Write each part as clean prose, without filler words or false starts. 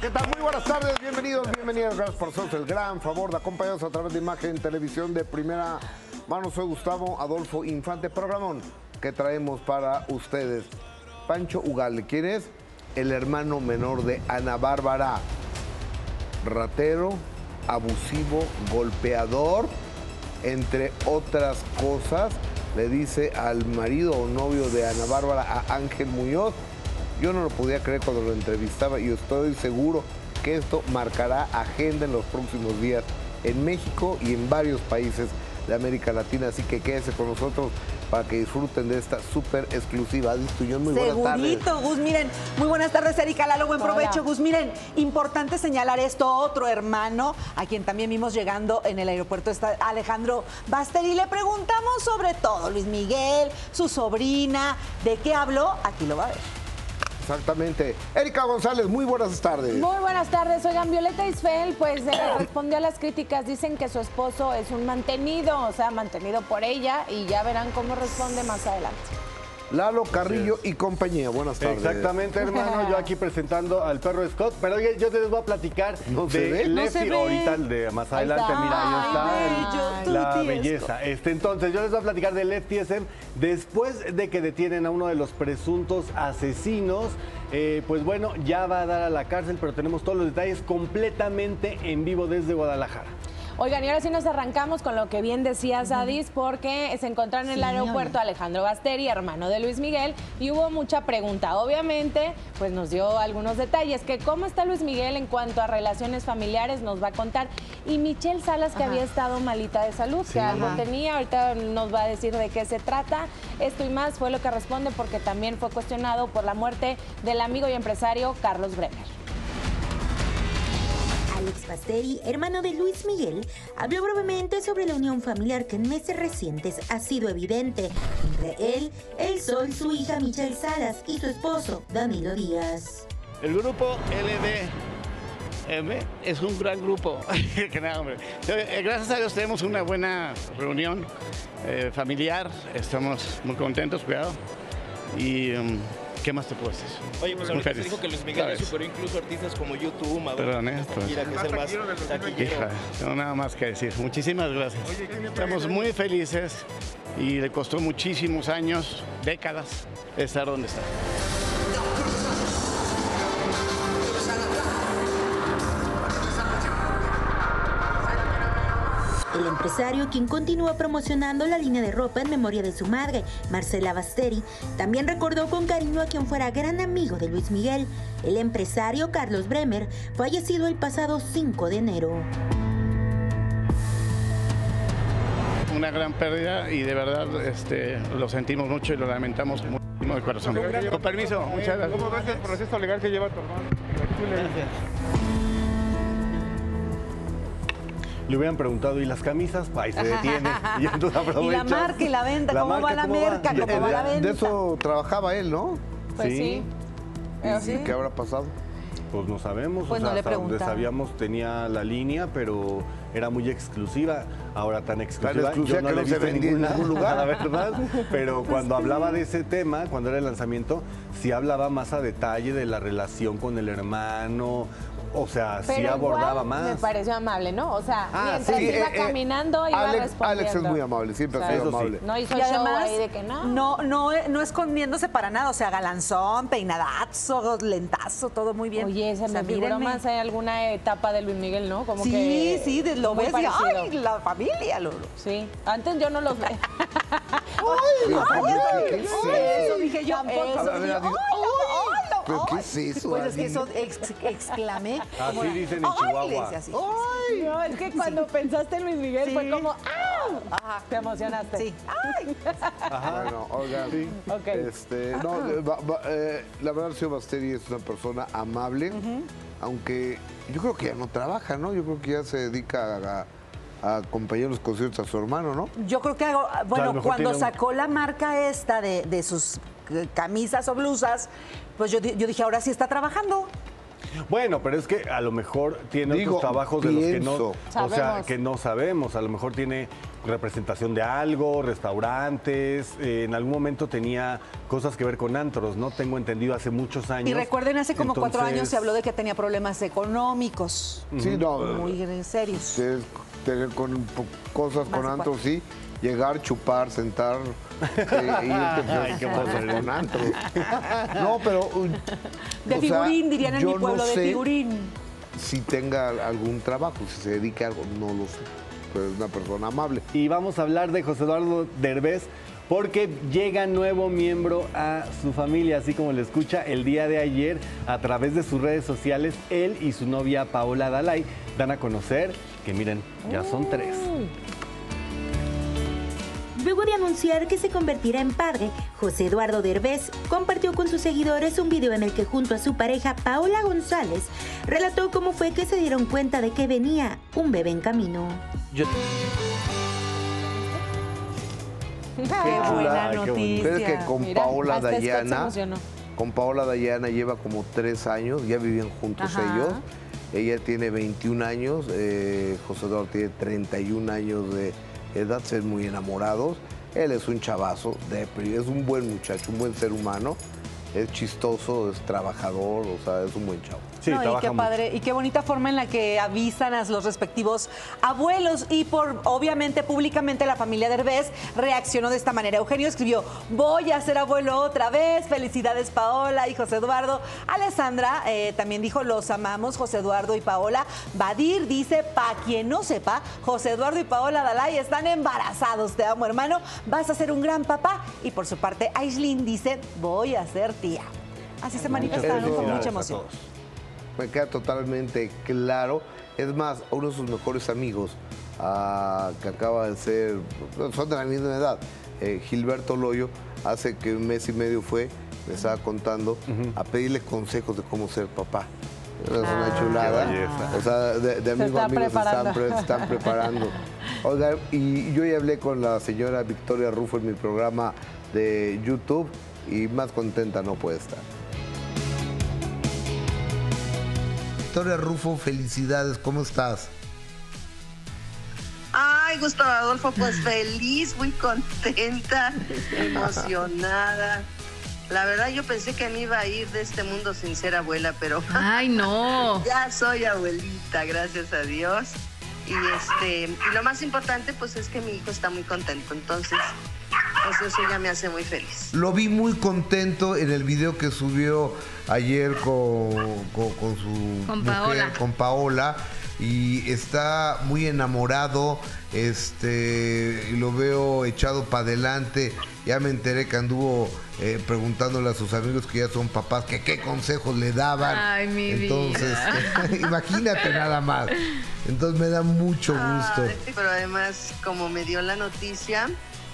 ¿Qué tal? Muy buenas tardes, bienvenidos, bienvenidas. Gracias por hacernos el gran favor de acompañarnos a través de Imagen Televisión de Primera Mano. Soy Gustavo Adolfo Infante. Programón que traemos para ustedes. Pancho Ugalde, ¿quién es? El hermano menor de Ana Bárbara. Ratero, abusivo, golpeador, entre otras cosas. Le dice al marido o novio de Ana Bárbara, a Ángel Muñoz. Yo no lo podía creer cuando lo entrevistaba y estoy seguro que esto marcará agenda en los próximos días en México y en varios países de América Latina. Así que quédense con nosotros para que disfruten de esta súper exclusiva. Adis Tuñón, muy buenas tardes. Segurito, Gus, miren, muy buenas tardes, Erika Lalo, buen provecho. Gus, miren, importante señalar esto, otro hermano, a quien también vimos llegando en el aeropuerto, está Alejandro Basteri. Le preguntamos sobre todo, Luis Miguel, su sobrina, ¿de qué habló? Aquí lo va a ver. Exactamente. Erika González, muy buenas tardes. Muy buenas tardes. Oigan, Violeta Isfel, pues respondió a las críticas. Dicen que su esposo es un mantenido, o sea, mantenido por ella, y ya verán cómo responde más adelante. Lalo Carrillo y compañía, buenas tardes. Exactamente, hermano, yo aquí presentando al perro Scott, pero oye, yo les voy a platicar de Lefty, ahorita de más adelante, mira, ahí está la belleza. Entonces, yo les voy a platicar de Lefty SM después de que detienen a uno de los presuntos asesinos. Pues bueno, ya va a dar a la cárcel, pero tenemos todos los detalles completamente en vivo desde Guadalajara. Oigan, y ahora sí nos arrancamos con lo que bien decías, Adis, porque se encontraron en el aeropuerto Alejandro Basteri, hermano de Luis Miguel, y hubo mucha pregunta. Obviamente, pues nos dio algunos detalles, que cómo está Luis Miguel en cuanto a relaciones familiares, nos va a contar. Y Michelle Salas, que había estado malita de salud, que algo tenía, ahorita nos va a decir de qué se trata. Esto y más fue lo que responde, porque también fue cuestionado por la muerte del amigo y empresario Carlos Bremer. Alex Basteri, hermano de Luis Miguel, habló brevemente sobre la unión familiar que en meses recientes ha sido evidente entre él, El Sol, su hija Michelle Salas y su esposo Danilo Díaz. El grupo LDM es un gran grupo. Gracias a Dios tenemos una buena reunión familiar, estamos muy contentos, cuidado. Y ¿qué más te puedo decir? Oye, pues ahorita se dijo que Luis Miguel superó incluso artistas como YouTube, Madonna, Shakira, que es el más taquillero. Hija, no nada más que decir. Muchísimas gracias. Estamos muy felices y le costó muchísimos años, décadas, estar donde está. El empresario, quien continúa promocionando la línea de ropa en memoria de su madre, Marcela Basteri, también recordó con cariño a quien fuera gran amigo de Luis Miguel, el empresario Carlos Bremer, fallecido el pasado 5 de enero. Una gran pérdida y de verdad lo sentimos mucho y lo lamentamos muchísimo de corazón. Con permiso, muchas gracias. ¿Cómo ves el proceso legal que lleva tu hermano? Gracias. Le hubieran preguntado, ¿y las camisas? Ahí se detiene. Y, y la marca y la venta, ¿cómo va la merca? ¿Cómo va la venta? De eso trabajaba él, ¿no? Pues sí. ¿Y qué habrá pasado? Pues no sabemos, pues no le hasta donde preguntaron. sabíamos tenía la línea, pero era muy exclusiva, ahora tan exclusiva, yo no que le no se vendía en ningún lugar, la verdad, pero cuando hablaba de ese tema, cuando era el lanzamiento, sí hablaba más a detalle de la relación con el hermano, o sea, pero sí abordaba igual más. me pareció amable, ¿no? O sea, mientras sí, iba caminando, iba respondiendo. Alex es muy amable, siempre ha sido amable. No hizo Y show además, ahí de que no. No escondiéndose para nada, o sea, galanzón, peinadazo, lentazo, todo muy bien. Oye, se me figuró más en alguna etapa de Luis Miguel, ¿no? Como sí, que sí, lo muy ves y parecido. ¡ay, la familia! Sí, antes yo no los veía. Eso dije yo. ¿Pero qué es eso? Pues es que eso exclamé. Así dicen en Chihuahua. Así. No, es que cuando pensaste en Luis Miguel fue como ¡ah! Ajá. Te emocionaste. Sí. ¡Ay! Bueno, oigan, la verdad, el señor Basteri es una persona amable, aunque yo creo que ya no trabaja, ¿no? Yo creo que ya se dedica a acompañar los conciertos a su hermano, ¿no? Yo creo que, bueno, cuando sacó la marca esta de sus camisas o blusas, pues yo dije, ahora sí está trabajando. Bueno, pero es que a lo mejor tiene otros trabajos de los que no, o sea, que no sabemos. A lo mejor tiene representación de algo, restaurantes, en algún momento tenía cosas que ver con antros, ¿no? Tengo entendido hace muchos años. Y recuerden, hace como 4 años se habló de que tenía problemas económicos. Sí, no. Muy serios. Tener cosas con antros, sí. Llegar, chupar, sentar y con antros. No, pero... De figurín, dirían en mi pueblo, de figurín. Si tenga algún trabajo, si se dedica a algo, no lo sé. Pero es una persona amable. Y vamos a hablar de José Eduardo Derbez, porque llega nuevo miembro a su familia, así como le escucha. El día de ayer, a través de sus redes sociales, él y su novia Paola Dalai dan a conocer que, miren, ya son 3. Luego de anunciar que se convertirá en padre, José Eduardo Derbez compartió con sus seguidores un video en el que junto a su pareja Paola González relató cómo fue que se dieron cuenta de que venía un bebé en camino. Qué buena noticia. Pero es que con Paola Dayana lleva como 3 años, ya vivían juntos ellos. Ella tiene 21 años, José Eduardo tiene 31 años de edad, ser muy enamorados. Él es un chavazo, es un buen muchacho, un buen ser humano. Es chistoso, es trabajador, o sea, es un buen chavo. Sí, y qué padre, y qué bonita forma en la que avisan a los respectivos abuelos. Y obviamente, públicamente, la familia Derbez reaccionó de esta manera. Eugenio escribió: voy a ser abuelo otra vez, felicidades Paola y José Eduardo. Alessandra también dijo: los amamos, José Eduardo y Paola. Badir dice: pa' quien no sepa, José Eduardo y Paola Dalai están embarazados. Te amo, hermano, vas a ser un gran papá. Y por su parte, Aislinn dice: voy a ser tía. Así se manifestaron con mucha emoción. Me queda totalmente claro. Es más, uno de sus mejores amigos, que acaba de ser, son de la misma edad, Gilberto Loyo, hace que 1 mes y medio me estaba contando, a pedirle consejos de cómo ser papá. Es una chulada. O sea, de amigos a amigos se están preparando. Oigan, y yo ya hablé con la señora Victoria Rufo en mi programa de YouTube y más contenta no puede estar. Victoria Rufo, felicidades, ¿cómo estás? Ay, Gustavo Adolfo, pues feliz, muy contenta, emocionada. La verdad yo pensé que me iba a ir de este mundo sin ser abuela, pero... ¡Ay, no! Ya soy abuelita, gracias a Dios. Y lo más importante, pues, es que mi hijo está muy contento. Entonces, pues eso ya me hace muy feliz. Lo vi muy contento en el video que subió ayer con su mujer, con Paola. Y está muy enamorado, y lo veo echado para adelante. Ya me enteré que anduvo preguntándole a sus amigos que ya son papás que qué consejos le daban. Ay, mi Entonces, imagínate nada más. Entonces me da mucho gusto. Pero además, como me dio la noticia,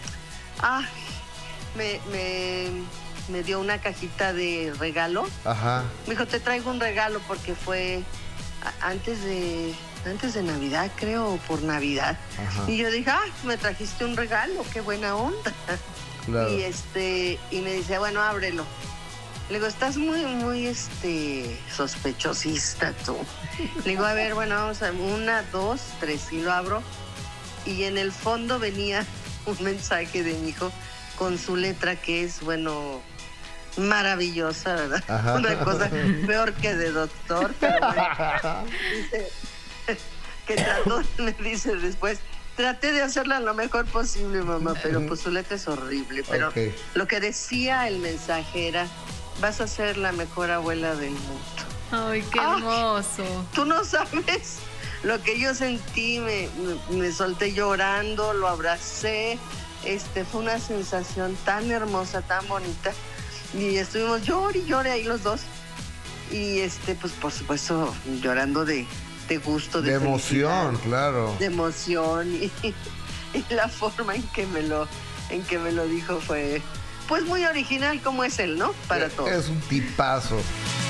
me dio una cajita de regalo. Ajá. Me dijo, te traigo un regalo porque fue antes de Navidad, creo, o por Navidad. Ajá. Y yo dije, me trajiste un regalo, qué buena onda. Claro. Y me dice, bueno, ábrelo. Le digo, estás muy sospechosista tú. Le digo, a ver, bueno, vamos a 1, 2, 3, y lo abro. Y en el fondo venía un mensaje de mi hijo con su letra que es, bueno, maravillosa, ¿verdad? Ajá. Una cosa peor que de doctor, pero bueno. Dice, que trató, me dice después, traté de hacerla lo mejor posible, mamá, pero pues su letra es horrible. Pero lo que decía el mensaje era, vas a ser la mejor abuela del mundo. Ay, qué hermoso. Tú no sabes lo que yo sentí, me solté llorando, lo abracé. Fue una sensación tan hermosa, tan bonita. Y estuvimos llore y llore ahí los dos. Y pues por supuesto llorando de gusto, de emoción, claro. De emoción y la forma en que me lo dijo fue pues muy original como es él, ¿no? Para todos. Es un tipazo.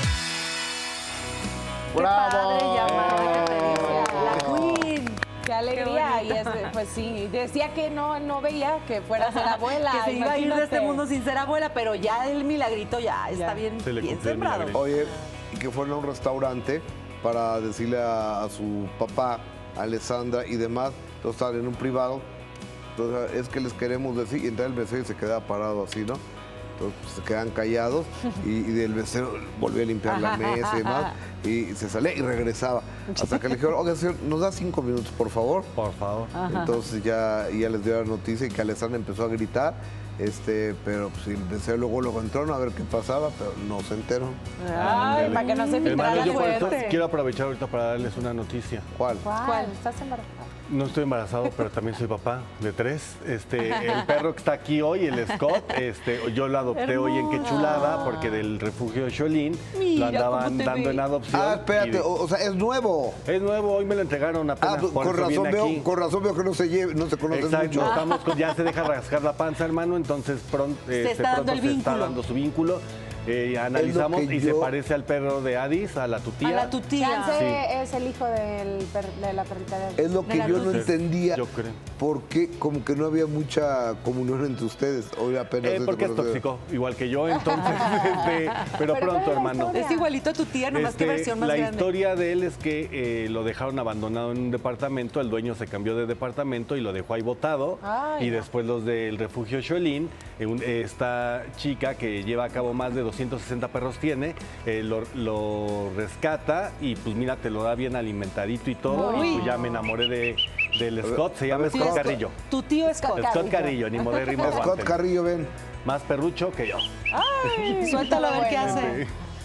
¡Qué padre llamada que te dice la Queen! ¡Qué alegría! Y pues sí, decía que no veía que fuera a ser abuela. Que se iba a ir de este mundo sin ser abuela, pero ya el milagrito ya está bien sembrado. Oye, y que fueron a un restaurante para decirle a su papá, a Alessandra y demás, entonces estaban en un privado, entonces es que les queremos decir, y entonces el mesero se queda parado así, ¿no? Entonces pues, se quedan callados y el mesero volvió a limpiar la mesa y demás, y se salía y regresaba, hasta que le dijeron, oiga señor, ¿nos da 5 minutos por favor? Por favor. Entonces ya les dio la noticia y que Alessandra empezó a gritar, pero pues, el mesero luego entró, ¿no? A ver qué pasaba, pero no se enteró. Ay, para que no se filtrara Hermano, yo por esto fuerte. quiero aprovechar ahorita para darles una noticia. ¿Cuál? ¿Cuál? ¿Estás embarazada? No estoy embarazado, pero también soy papá de 3. El perro que está aquí hoy, el Scott, yo lo adopté hoy en Quechulada porque del refugio de Cholín lo andaban dando en adopción. Ah, espérate, o sea, es nuevo. Es nuevo, hoy me lo entregaron apenas. Pues, con razón veo que no se conocen Exacto, mucho. ya se deja rascar la panza, hermano, entonces pronto se está dando su vínculo. Analizamos y se parece al perro de Adis, a la tutía. A la tutía. Chance es el hijo de la perrita de Adis. Es lo que yo no entendía. Yo creo. ¿Por qué como que no había mucha comunión entre ustedes? Hoy apenas porque es tóxico, igual que yo, entonces, pero pronto, hermano. Es igualito a tu tía, nomás que versión más grande. La historia de él es que lo dejaron abandonado en un departamento, el dueño se cambió de departamento y lo dejó ahí botado. Y después los del refugio Cholín, esta chica que lleva a cabo más de 260 perros tiene, lo rescata y pues mira, te lo da bien alimentadito y todo. Y pues ya me enamoré del Scott, se llama Scott Carrillo. Tu tío Scott. Scott Carrillo, ni modérrimo. Scott Carrillo, ven. Más perrucho que yo. Ay, suéltalo a ver qué hace.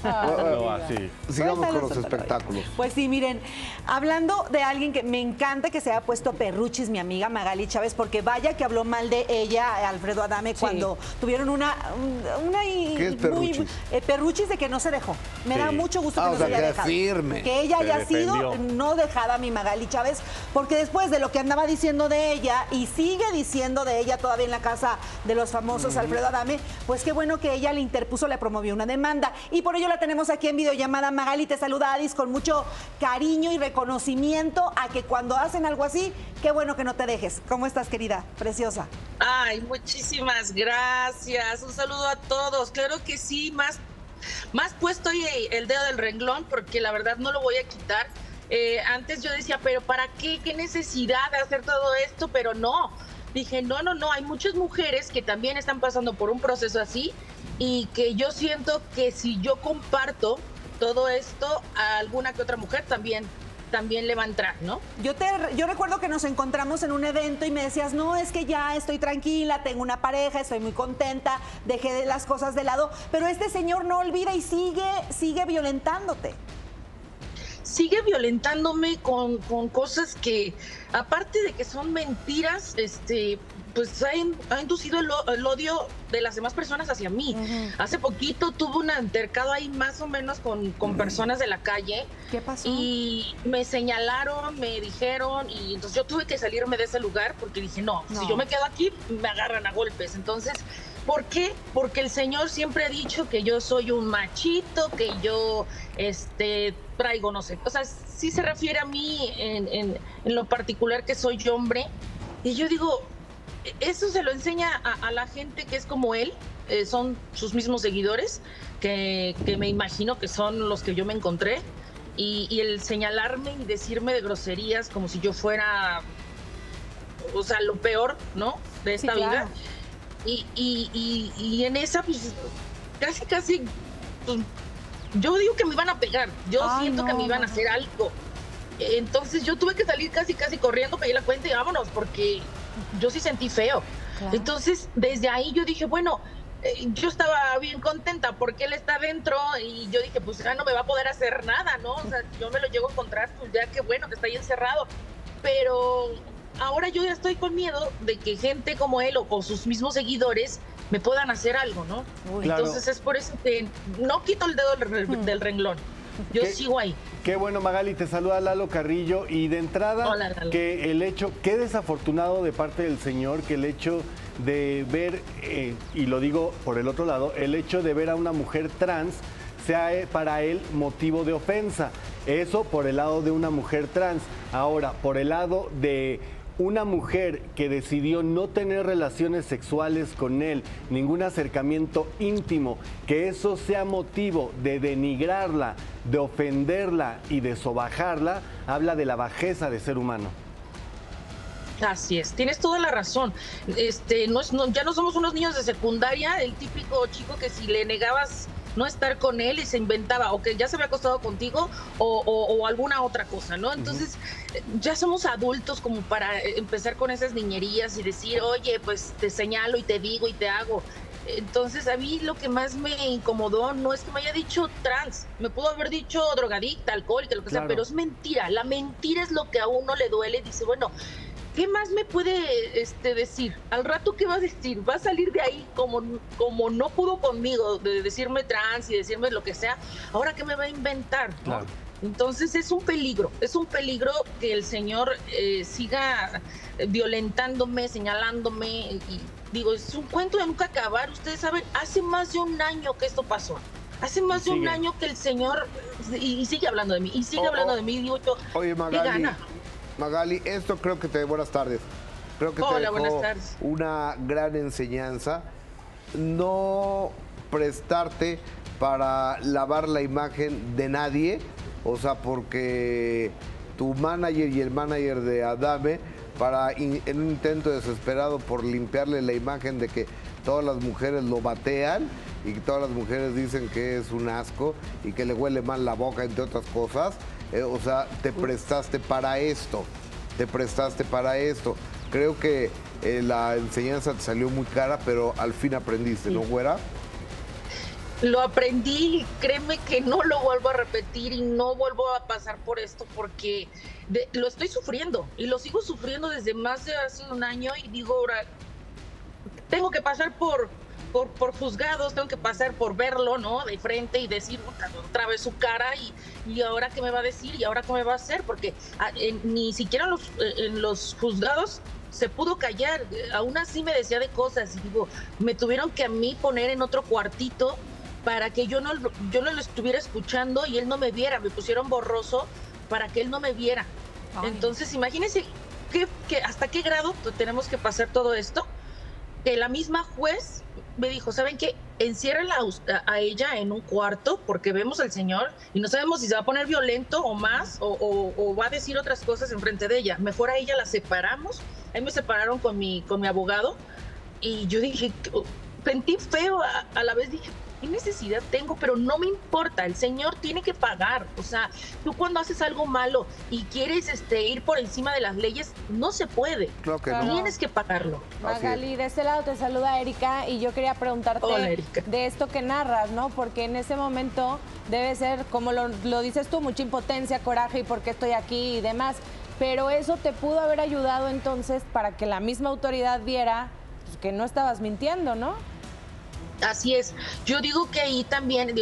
Así. Sigamos con los espectáculos. Pues sí, miren, hablando de alguien que me encanta que se haya puesto perruchis, mi amiga Magali Chávez, porque vaya que habló mal de ella, Alfredo Adame, cuando tuvieron una ¿Qué es perruchis? Perruchis de que no se dejó. Me da mucho gusto que no se haya dejado. Firme. Que ella haya sido no dejada, mi Magali Chávez, porque después de lo que andaba diciendo de ella y sigue diciendo de ella todavía en la casa de los famosos Alfredo Adame, pues qué bueno que ella le interpuso, le promovió una demanda. Y por ello la tenemos aquí en videollamada. Magali, te saluda Adis con mucho cariño y reconocimiento a que cuando hacen algo así, qué bueno que no te dejes. ¿Cómo estás, querida? Preciosa. Ay, muchísimas gracias. Un saludo a todos. Claro que sí, más puesto el dedo del renglón, porque la verdad no lo voy a quitar. Antes yo decía, pero ¿para qué? ¿Qué necesidad de hacer todo esto? Pero no. Dije, no, hay muchas mujeres que también están pasando por un proceso así y que yo siento que si yo comparto todo esto, a alguna que otra mujer también le va a entrar, ¿no? Yo recuerdo que nos encontramos en un evento y me decías, no, es que ya estoy tranquila, tengo una pareja, estoy muy contenta, dejé las cosas de lado, pero este señor no olvida y sigue violentándote. Sigue violentándome con cosas que, aparte de que son mentiras, pues ha inducido el odio de las demás personas hacia mí. Hace poquito tuve un altercado ahí más o menos con personas de la calle. ¿Qué pasó? Y me señalaron, me dijeron, y entonces yo tuve que salirme de ese lugar porque dije, no, si yo me quedo aquí, me agarran a golpes. Entonces, ¿por qué? Porque el señor siempre ha dicho que yo soy un machito, que yo traigo, no sé. O sea, sí se refiere a mí en lo particular que soy hombre. Y yo digo, eso se lo enseña a la gente que es como él, son sus mismos seguidores, que me imagino que son los que yo me encontré, y el señalarme y decirme de groserías como si yo fuera, o sea, lo peor, ¿no?, de esta vida. Y en esa, pues, casi, pues, yo digo que me iban a pegar, yo siento que me iban a hacer algo. Entonces yo tuve que salir casi corriendo, pedí la cuenta y vámonos, porque yo sí sentí feo. Claro. Entonces, desde ahí yo dije, bueno, yo estaba bien contenta porque él está dentro y yo dije, pues ya no me va a poder hacer nada, ¿no? O sea, si yo me lo llego a encontrar, pues ya qué bueno que está ahí encerrado. Pero ahora yo ya estoy con miedo de que gente como él o con sus mismos seguidores me puedan hacer algo, ¿no? Claro. Entonces es por eso que no quito el dedo del renglón. Yo sigo ahí. Qué bueno, Magali, te saluda Lalo Carrillo. Y de entrada, hola, Lalo. Que el hecho, qué desafortunado de parte del señor, que el hecho de ver, y lo digo por el otro lado, el hecho de ver a una mujer trans sea para él motivo de ofensa. Eso por el lado de una mujer trans. Ahora, por el lado de una mujer que decidió no tener relaciones sexuales con él, ningún acercamiento íntimo, que eso sea motivo de denigrarla, de ofenderla y de sobajarla, habla de la bajeza de ser humano. Así es, tienes toda la razón. Ya no somos unos niños de secundaria, el típico chico que si le negabas no estar con él y se inventaba o que ya se había acostado contigo o alguna otra cosa, ¿no? Entonces ya somos adultos como para empezar con esas niñerías y decir, oye, pues te señalo y te digo y te hago. Entonces a mí lo que más me incomodó no es que me haya dicho trans, me pudo haber dicho drogadicta, alcohólica, lo que sea, pero es mentira. La mentira es lo que a uno le duele. Dice, bueno, ¿qué más me puede decir? Al rato, ¿qué va a decir? Va a salir de ahí como no pudo conmigo, de decirme trans y decirme lo que sea. ¿Ahora qué me va a inventar? Claro. Entonces es un peligro que el señor siga violentándome, señalándome. Y digo, es un cuento de nunca acabar. Ustedes saben, hace más de un año que esto pasó. Hace más de un año que el señor, y sigue hablando de mí, y sigue hablando de mí. Digo yo, oye, Magali, ¿qué gana? Magali, esto creo que buenas tardes. Creo que te dejó una gran enseñanza. No prestarte para lavar la imagen de nadie, o sea, porque tu manager y el manager de Adame, en un intento desesperado por limpiarle la imagen de que todas las mujeres lo batean y que todas las mujeres dicen que es un asco y que le huele mal la boca, entre otras cosas. O sea, te prestaste para esto. Creo que la enseñanza te salió muy cara, pero al fin aprendiste, ¿no, güera? Lo aprendí, créeme que no lo vuelvo a repetir y no vuelvo a pasar por esto porque lo estoy sufriendo y lo sigo sufriendo desde más de hace un año y digo, ahora tengo que pasar por juzgados, tengo que pasar por verlo, ¿no? De frente y decir otra vez su cara y ahora qué me va a decir y ahora qué me va a hacer, porque ni siquiera en los juzgados se pudo callar, aún así me decía de cosas y digo, me tuvieron que a mí poner en otro cuartito para que yo no lo estuviera escuchando y él no me viera, me pusieron borroso para que él no me viera. Ay. Entonces imagínense que hasta qué grado tenemos que pasar todo esto, que la misma juez me dijo, ¿saben qué? Enciérrenla a ella en un cuarto porque vemos al señor y no sabemos si se va a poner violento o más o va a decir otras cosas enfrente de ella. Mejor a ella la separamos. Ahí me separaron con mi abogado y yo dije, sentí feo, a la vez dije, ¿qué necesidad tengo? Pero no me importa, el señor tiene que pagar. O sea, tú cuando haces algo malo y quieres ir por encima de las leyes, no se puede. Claro que no. Tienes que pagarlo. Magali, de este lado te saluda Erika y yo quería preguntarte de esto que narras, ¿no? Porque en ese momento debe ser, como lo dices tú, mucha impotencia, coraje y por qué estoy aquí y demás. Pero eso te pudo haber ayudado entonces para que la misma autoridad viera pues, que no estabas mintiendo, ¿no? Así es. Yo digo que ahí también,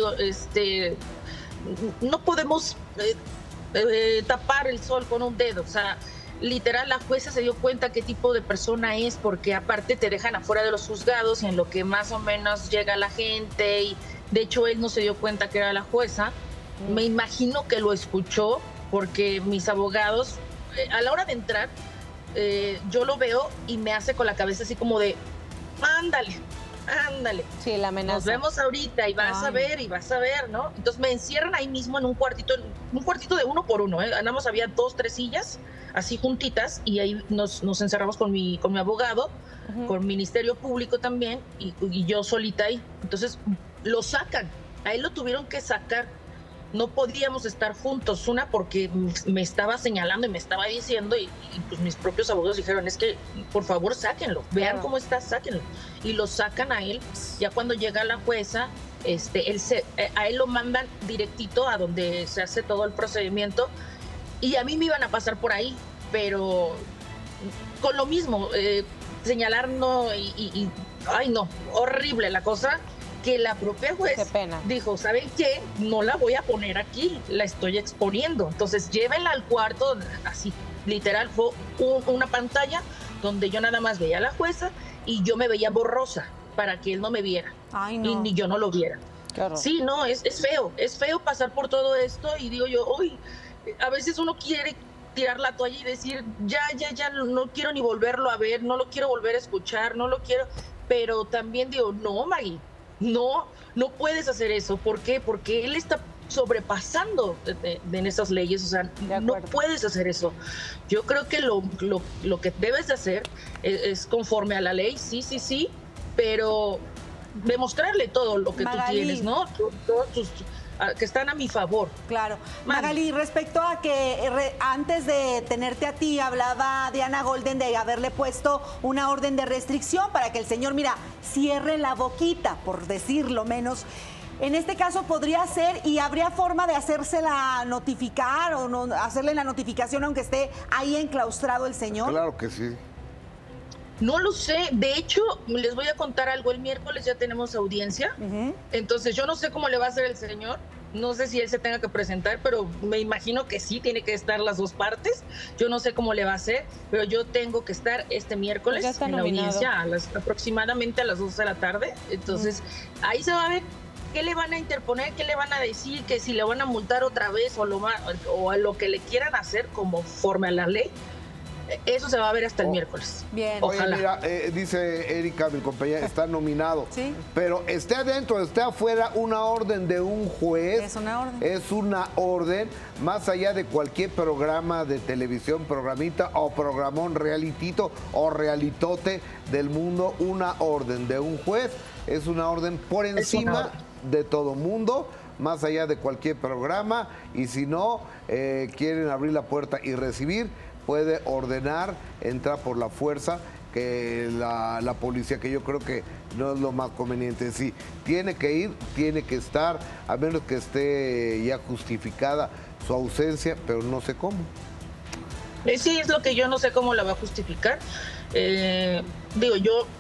no podemos tapar el sol con un dedo. O sea, literal, la jueza se dio cuenta qué tipo de persona es, porque aparte te dejan afuera de los juzgados en lo que más o menos llega la gente. Y de hecho, él no se dio cuenta que era la jueza. Me imagino que lo escuchó, porque mis abogados, a la hora de entrar, yo lo veo y me hace con la cabeza así como de, ándale. Sí, la amenaza. Nos vemos ahorita y vas a ver, ¿no? Entonces me encierran ahí mismo en un cuartito de 1 por 1, ¿eh? Nada más había 2, 3 sillas, así juntitas, y ahí nos encerramos con mi abogado, con Ministerio Público también, y yo solita ahí. Entonces lo sacan, a él lo tuvieron que sacar. No podíamos estar juntos, una porque me estaba señalando y me estaba diciendo y pues mis propios abogados dijeron, es que por favor sáquenlo, vean cómo está, sáquenlo. Y lo sacan a él, ya cuando llega la jueza, a él lo mandan directito a donde se hace todo el procedimiento y a mí me iban a pasar por ahí, pero con lo mismo, señalar no ay no, horrible la cosa. Que la propia juez dijo, ¿saben qué? No la voy a poner aquí, la estoy exponiendo. Entonces llévenla al cuarto, así literal, fue una pantalla donde yo nada más veía a la jueza y yo me veía borrosa para que él no me viera. Ay, no. Y ni yo no lo viera. Claro. Sí, no, es feo pasar por todo esto y digo yo, uy, a veces uno quiere tirar la toalla y decir, ya, no quiero ni volverlo a ver, no lo quiero volver a escuchar, no lo quiero, pero también digo, no, Maggie, no puedes hacer eso. ¿Por qué? Porque él está sobrepasando en esas leyes, o sea, no puedes hacer eso. Yo creo que lo que debes de hacer es conforme a la ley, sí, pero demostrarle todo lo que Magali, tú tienes, ¿no? Todos tus que están a mi favor. Claro. Magali, respecto a que antes de tenerte a ti, hablaba Diana Golden de haberle puesto una orden de restricción para que el señor, mira, cierre la boquita, por decirlo menos. En este caso podría ser, y habría forma de hacérsela notificar o no hacerle la notificación aunque esté ahí enclaustrado el señor. Claro que sí. No lo sé, de hecho, les voy a contar algo, el miércoles ya tenemos audiencia, entonces yo no sé cómo le va a hacer el señor, no sé si él se tenga que presentar, pero me imagino que sí, tiene que estar las dos partes, yo no sé cómo le va a hacer, pero yo tengo que estar este miércoles pues en la audiencia aproximadamente a las 2 de la tarde, entonces ahí se va a ver qué le van a interponer, qué le van a decir, que si le van a multar otra vez o a lo que le quieran hacer conforme a la ley. Eso se va a ver hasta el miércoles. Bien. Ojalá. Oye, mira, dice Erika, mi compañera, está nominado. Sí. Pero esté adentro, esté afuera, una orden de un juez. Es una orden. Es una orden, más allá de cualquier programa de televisión, programita o programón realitito o realitote del mundo, una orden de un juez es una orden por encima de todo mundo, más allá de cualquier programa. Y si no quieren abrir la puerta y recibir, puede ordenar, entrar por la fuerza, que la policía, que yo creo que no es lo más conveniente. Sí, tiene que ir, tiene que estar, a menos que esté ya justificada su ausencia, pero no sé cómo. Sí, es lo que yo no sé cómo la va a justificar. Digo,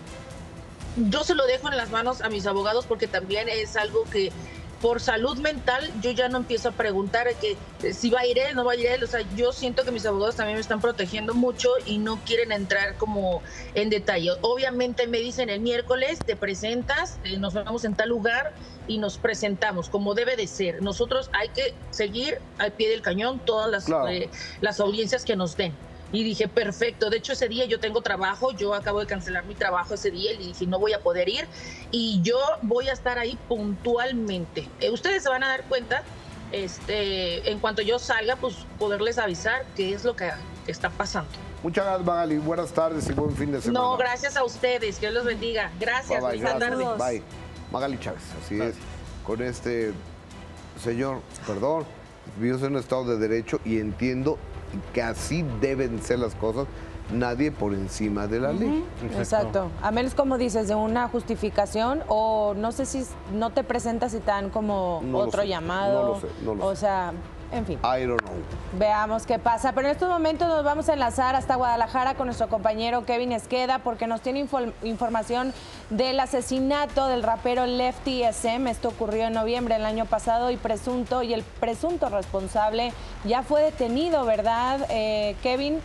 yo se lo dejo en las manos a mis abogados, porque también es algo que por salud mental yo ya no empiezo a preguntar que si va a ir él, no va a ir él. O sea, yo siento que mis abogados también me están protegiendo mucho y no quieren entrar como en detalle. Obviamente me dicen el miércoles te presentas, nos vemos en tal lugar y nos presentamos como debe de ser. Nosotros hay que seguir al pie del cañón todas las audiencias que nos den. Y dije, perfecto. De hecho, ese día yo tengo trabajo. Yo acabo de cancelar mi trabajo ese día y dije, no voy a poder ir. Y yo voy a estar ahí puntualmente. Ustedes se van a dar cuenta, en cuanto yo salga, pues poderles avisar qué es lo que está pasando. Muchas gracias, Magali. Buenas tardes y buen fin de semana. No, gracias a ustedes. Que Dios los bendiga. Gracias. Bye, Buenas tardes. Bye. Magali Chávez, así es. Con este señor, perdón, vivimos en un estado de derecho y entiendo que así deben ser las cosas, nadie por encima de la ley. Exacto. A menos, como dices, de una justificación, o no sé si no te presentas y te dan como otro llamado. No lo sé. O sea, en fin. I don't know. Veamos qué pasa. Pero en estos momentos nos vamos a enlazar hasta Guadalajara con nuestro compañero Kevin Esqueda, porque nos tiene información del asesinato del rapero Lefty SM. Esto ocurrió en noviembre del año pasado y el presunto responsable ya fue detenido, ¿verdad, Kevin?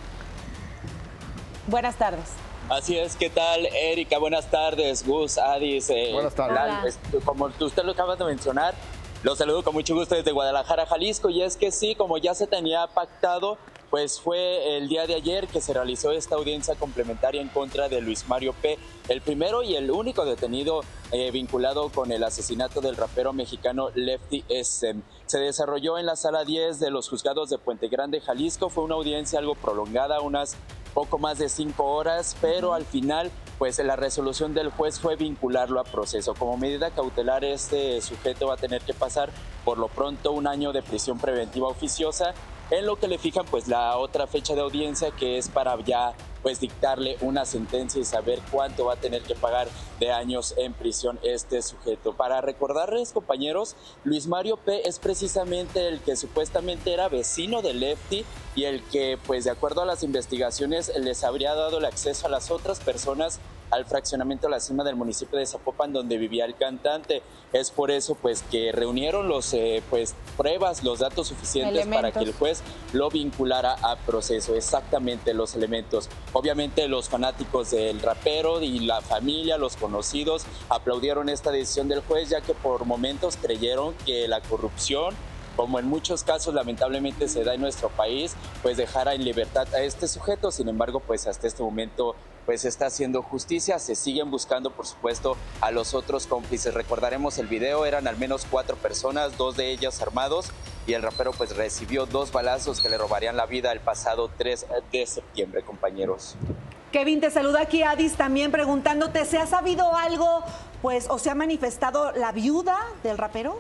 Buenas tardes. Así es, ¿qué tal, Erika? Buenas tardes, Gus, Adis. Buenas tardes. Como usted lo acaba de mencionar, los saludo con mucho gusto desde Guadalajara, Jalisco, y es que sí, como ya se tenía pactado, pues fue el día de ayer que se realizó esta audiencia complementaria en contra de Luis Mario P., el primero y el único detenido vinculado con el asesinato del rapero mexicano Lefty SM. Se desarrolló en la sala 10 de los juzgados de Puente Grande, Jalisco. Fue una audiencia algo prolongada, unas poco más de 5 horas, pero al final, pues la resolución del juez fue vincularlo a proceso. Como medida cautelar, este sujeto va a tener que pasar por lo pronto 1 año de prisión preventiva oficiosa, en lo que le fijan pues la otra fecha de audiencia, que es para ya pues dictarle una sentencia y saber cuánto va a tener que pagar de años en prisión este sujeto. Para recordarles, compañeros, Luis Mario P. es precisamente el que supuestamente era vecino de Lefty y el que, pues de acuerdo a las investigaciones, les habría dado el acceso a las otras personas al fraccionamiento La Cima del municipio de Zapopan, donde vivía el cantante. Es por eso pues que reunieron los pruebas, los datos suficientes para que el juez lo vinculara a proceso. Exactamente, los elementos. Obviamente los fanáticos del rapero y la familia, los conocidos, aplaudieron esta decisión del juez, ya que por momentos creyeron que la corrupción como en muchos casos lamentablemente se da en nuestro país, pues dejara en libertad a este sujeto. Sin embargo, pues hasta este momento pues está haciendo justicia. Se siguen buscando, por supuesto, a los otros cómplices. Recordaremos el video, eran al menos 4 personas, 2 de ellas armados, y el rapero pues recibió 2 balazos que le robarían la vida el pasado 3 de septiembre, compañeros. Kevin, te saluda aquí Adis también preguntándote, ¿se ha sabido algo, pues, o se ha manifestado la viuda del rapero?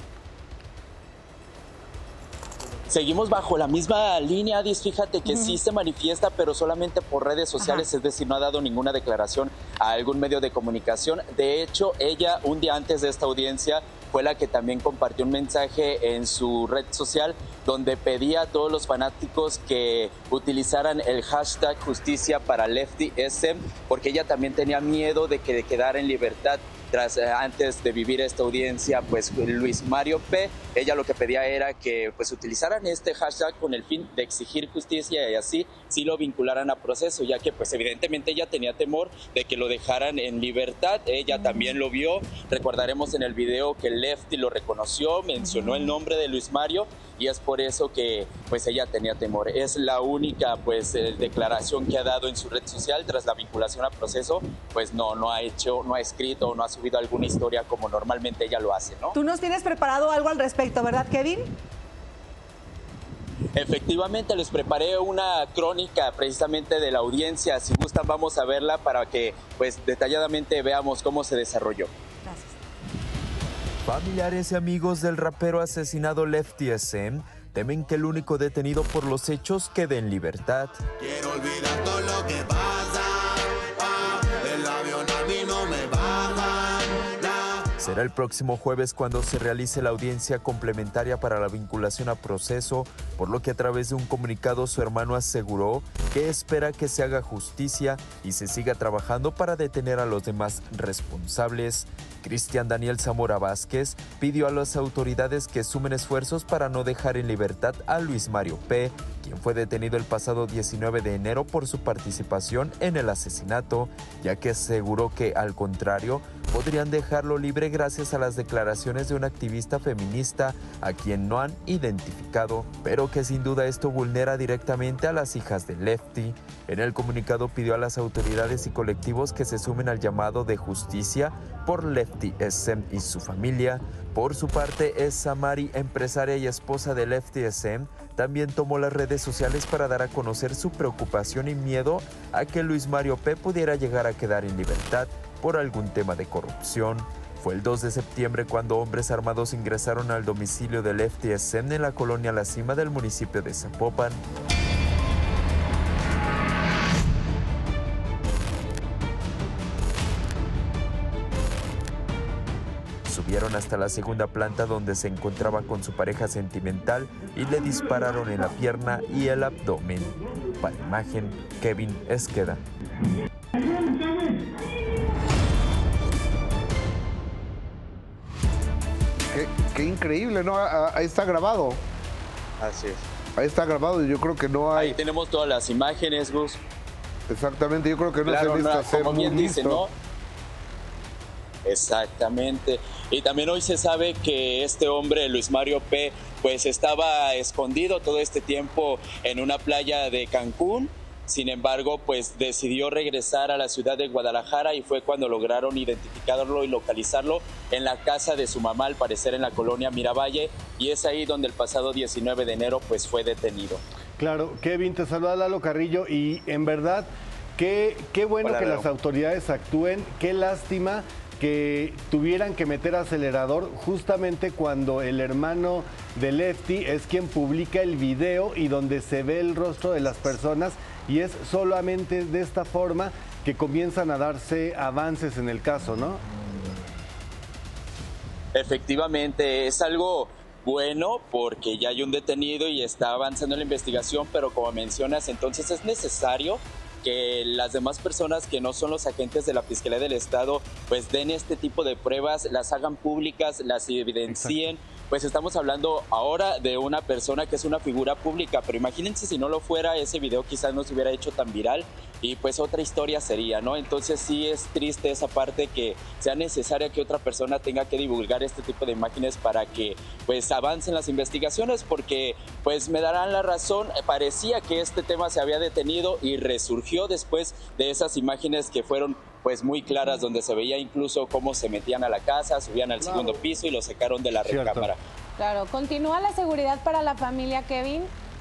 Seguimos bajo la misma línea, Adis. Fíjate que sí se manifiesta, pero solamente por redes sociales, es decir, no ha dado ninguna declaración a algún medio de comunicación. De hecho, ella, un día antes de esta audiencia, fue la que también compartió un mensaje en su red social donde pedía a todos los fanáticos que utilizaran el hashtag justicia para LeftySM, porque ella también tenía miedo de que quedara en libertad antes de vivir esta audiencia, pues Luis Mario P. Ella lo que pedía era que pues utilizaran este hashtag con el fin de exigir justicia y así sí lo vincularan a proceso, ya que pues evidentemente ella tenía temor de que lo dejaran en libertad. Ella también lo vio. Recordaremos en el video que Lefty lo reconoció, mencionó el nombre de Luis Mario, y es por eso que pues ella tenía temor. Es la única pues declaración que ha dado en su red social tras la vinculación a proceso. Pues no ha escrito, no ha subido alguna historia como normalmente ella lo hace, ¿no? Tú nos tienes preparado algo al respecto, ¿verdad, Kevin? Efectivamente, les preparé una crónica precisamente de la audiencia. Si gustan, vamos a verla para que pues detalladamente veamos cómo se desarrolló. Gracias. Familiares y amigos del rapero asesinado LeftySM temen que el único detenido por los hechos quede en libertad. Quiero olvidar todo lo que pasa, del avión a mí no me bajan. Será el próximo jueves cuando se realice la audiencia complementaria para la vinculación a proceso, por lo que a través de un comunicado su hermano aseguró que espera que se haga justicia y se siga trabajando para detener a los demás responsables. Cristian Daniel Zamora Vázquez pidió a las autoridades que sumen esfuerzos para no dejar en libertad a Luis Mario P., quien fue detenido el pasado 19 de enero por su participación en el asesinato, ya que aseguró que, al contrario, podrían dejarlo libre gracias a las declaraciones de una activista feminista a quien no han identificado, pero que sin duda esto vulnera directamente a las hijas de Lefty. En el comunicado pidió a las autoridades y colectivos que se sumen al llamado de justicia por LeftySM y su familia. Por su parte, Samari, empresaria y esposa de LeftySM, también tomó las redes sociales para dar a conocer su preocupación y miedo a que Luis Mario P. pudiera llegar a quedar en libertad por algún tema de corrupción. Fue el 2 de septiembre cuando hombres armados ingresaron al domicilio de LeftySM en la colonia La Cima del municipio de Zapopan. Subieron hasta la segunda planta donde se encontraba con su pareja sentimental y le dispararon en la pierna y el abdomen. Para Imagen, Kevin Esqueda. Qué increíble, ¿no? Ahí está grabado. Así es. Ahí está grabado y yo creo que no hay... Ahí tenemos todas las imágenes, Gus. Exactamente, yo creo que no claro, se necesita ser como bien muy dice, listo. ¿no? Exactamente. Y también hoy se sabe que este hombre, Luis Mario P., pues estaba escondido todo este tiempo en una playa de Cancún. Sin embargo, pues decidió regresar a la ciudad de Guadalajara y fue cuando lograron identificarlo y localizarlo en la casa de su mamá, al parecer en la colonia Miravalle, y es ahí donde el pasado 19 de enero pues fue detenido. Claro, Kevin, te saluda Lalo Carrillo y en verdad, qué bueno. Hola, que las autoridades actúen, qué lástima que tuvieran que meter acelerador justamente cuando el hermano de Lefty es quien publica el video y donde se ve el rostro de las personas, y es solamente de esta forma que comienzan a darse avances en el caso, ¿no? Efectivamente, es algo bueno porque ya hay un detenido y está avanzando la investigación, pero como mencionas, entonces es necesario que las demás personas que no son los agentes de la Fiscalía del Estado pues den este tipo de pruebas, las hagan públicas, las evidencien. Exacto. Pues estamos hablando ahora de una persona que es una figura pública, pero imagínense si no lo fuera, ese video quizás no se hubiera hecho tan viral y pues otra historia sería, ¿no? Entonces sí es triste esa parte que sea necesaria que otra persona tenga que divulgar este tipo de imágenes para que pues avancen las investigaciones, porque pues me darán la razón, parecía que este tema se había detenido y resurgió después de esas imágenes que fueron pues muy claras, donde se veía incluso cómo se metían a la casa, subían al segundo piso y lo sacaron de la recámara. Claro, ¿continúa la seguridad para la familia, Kevin?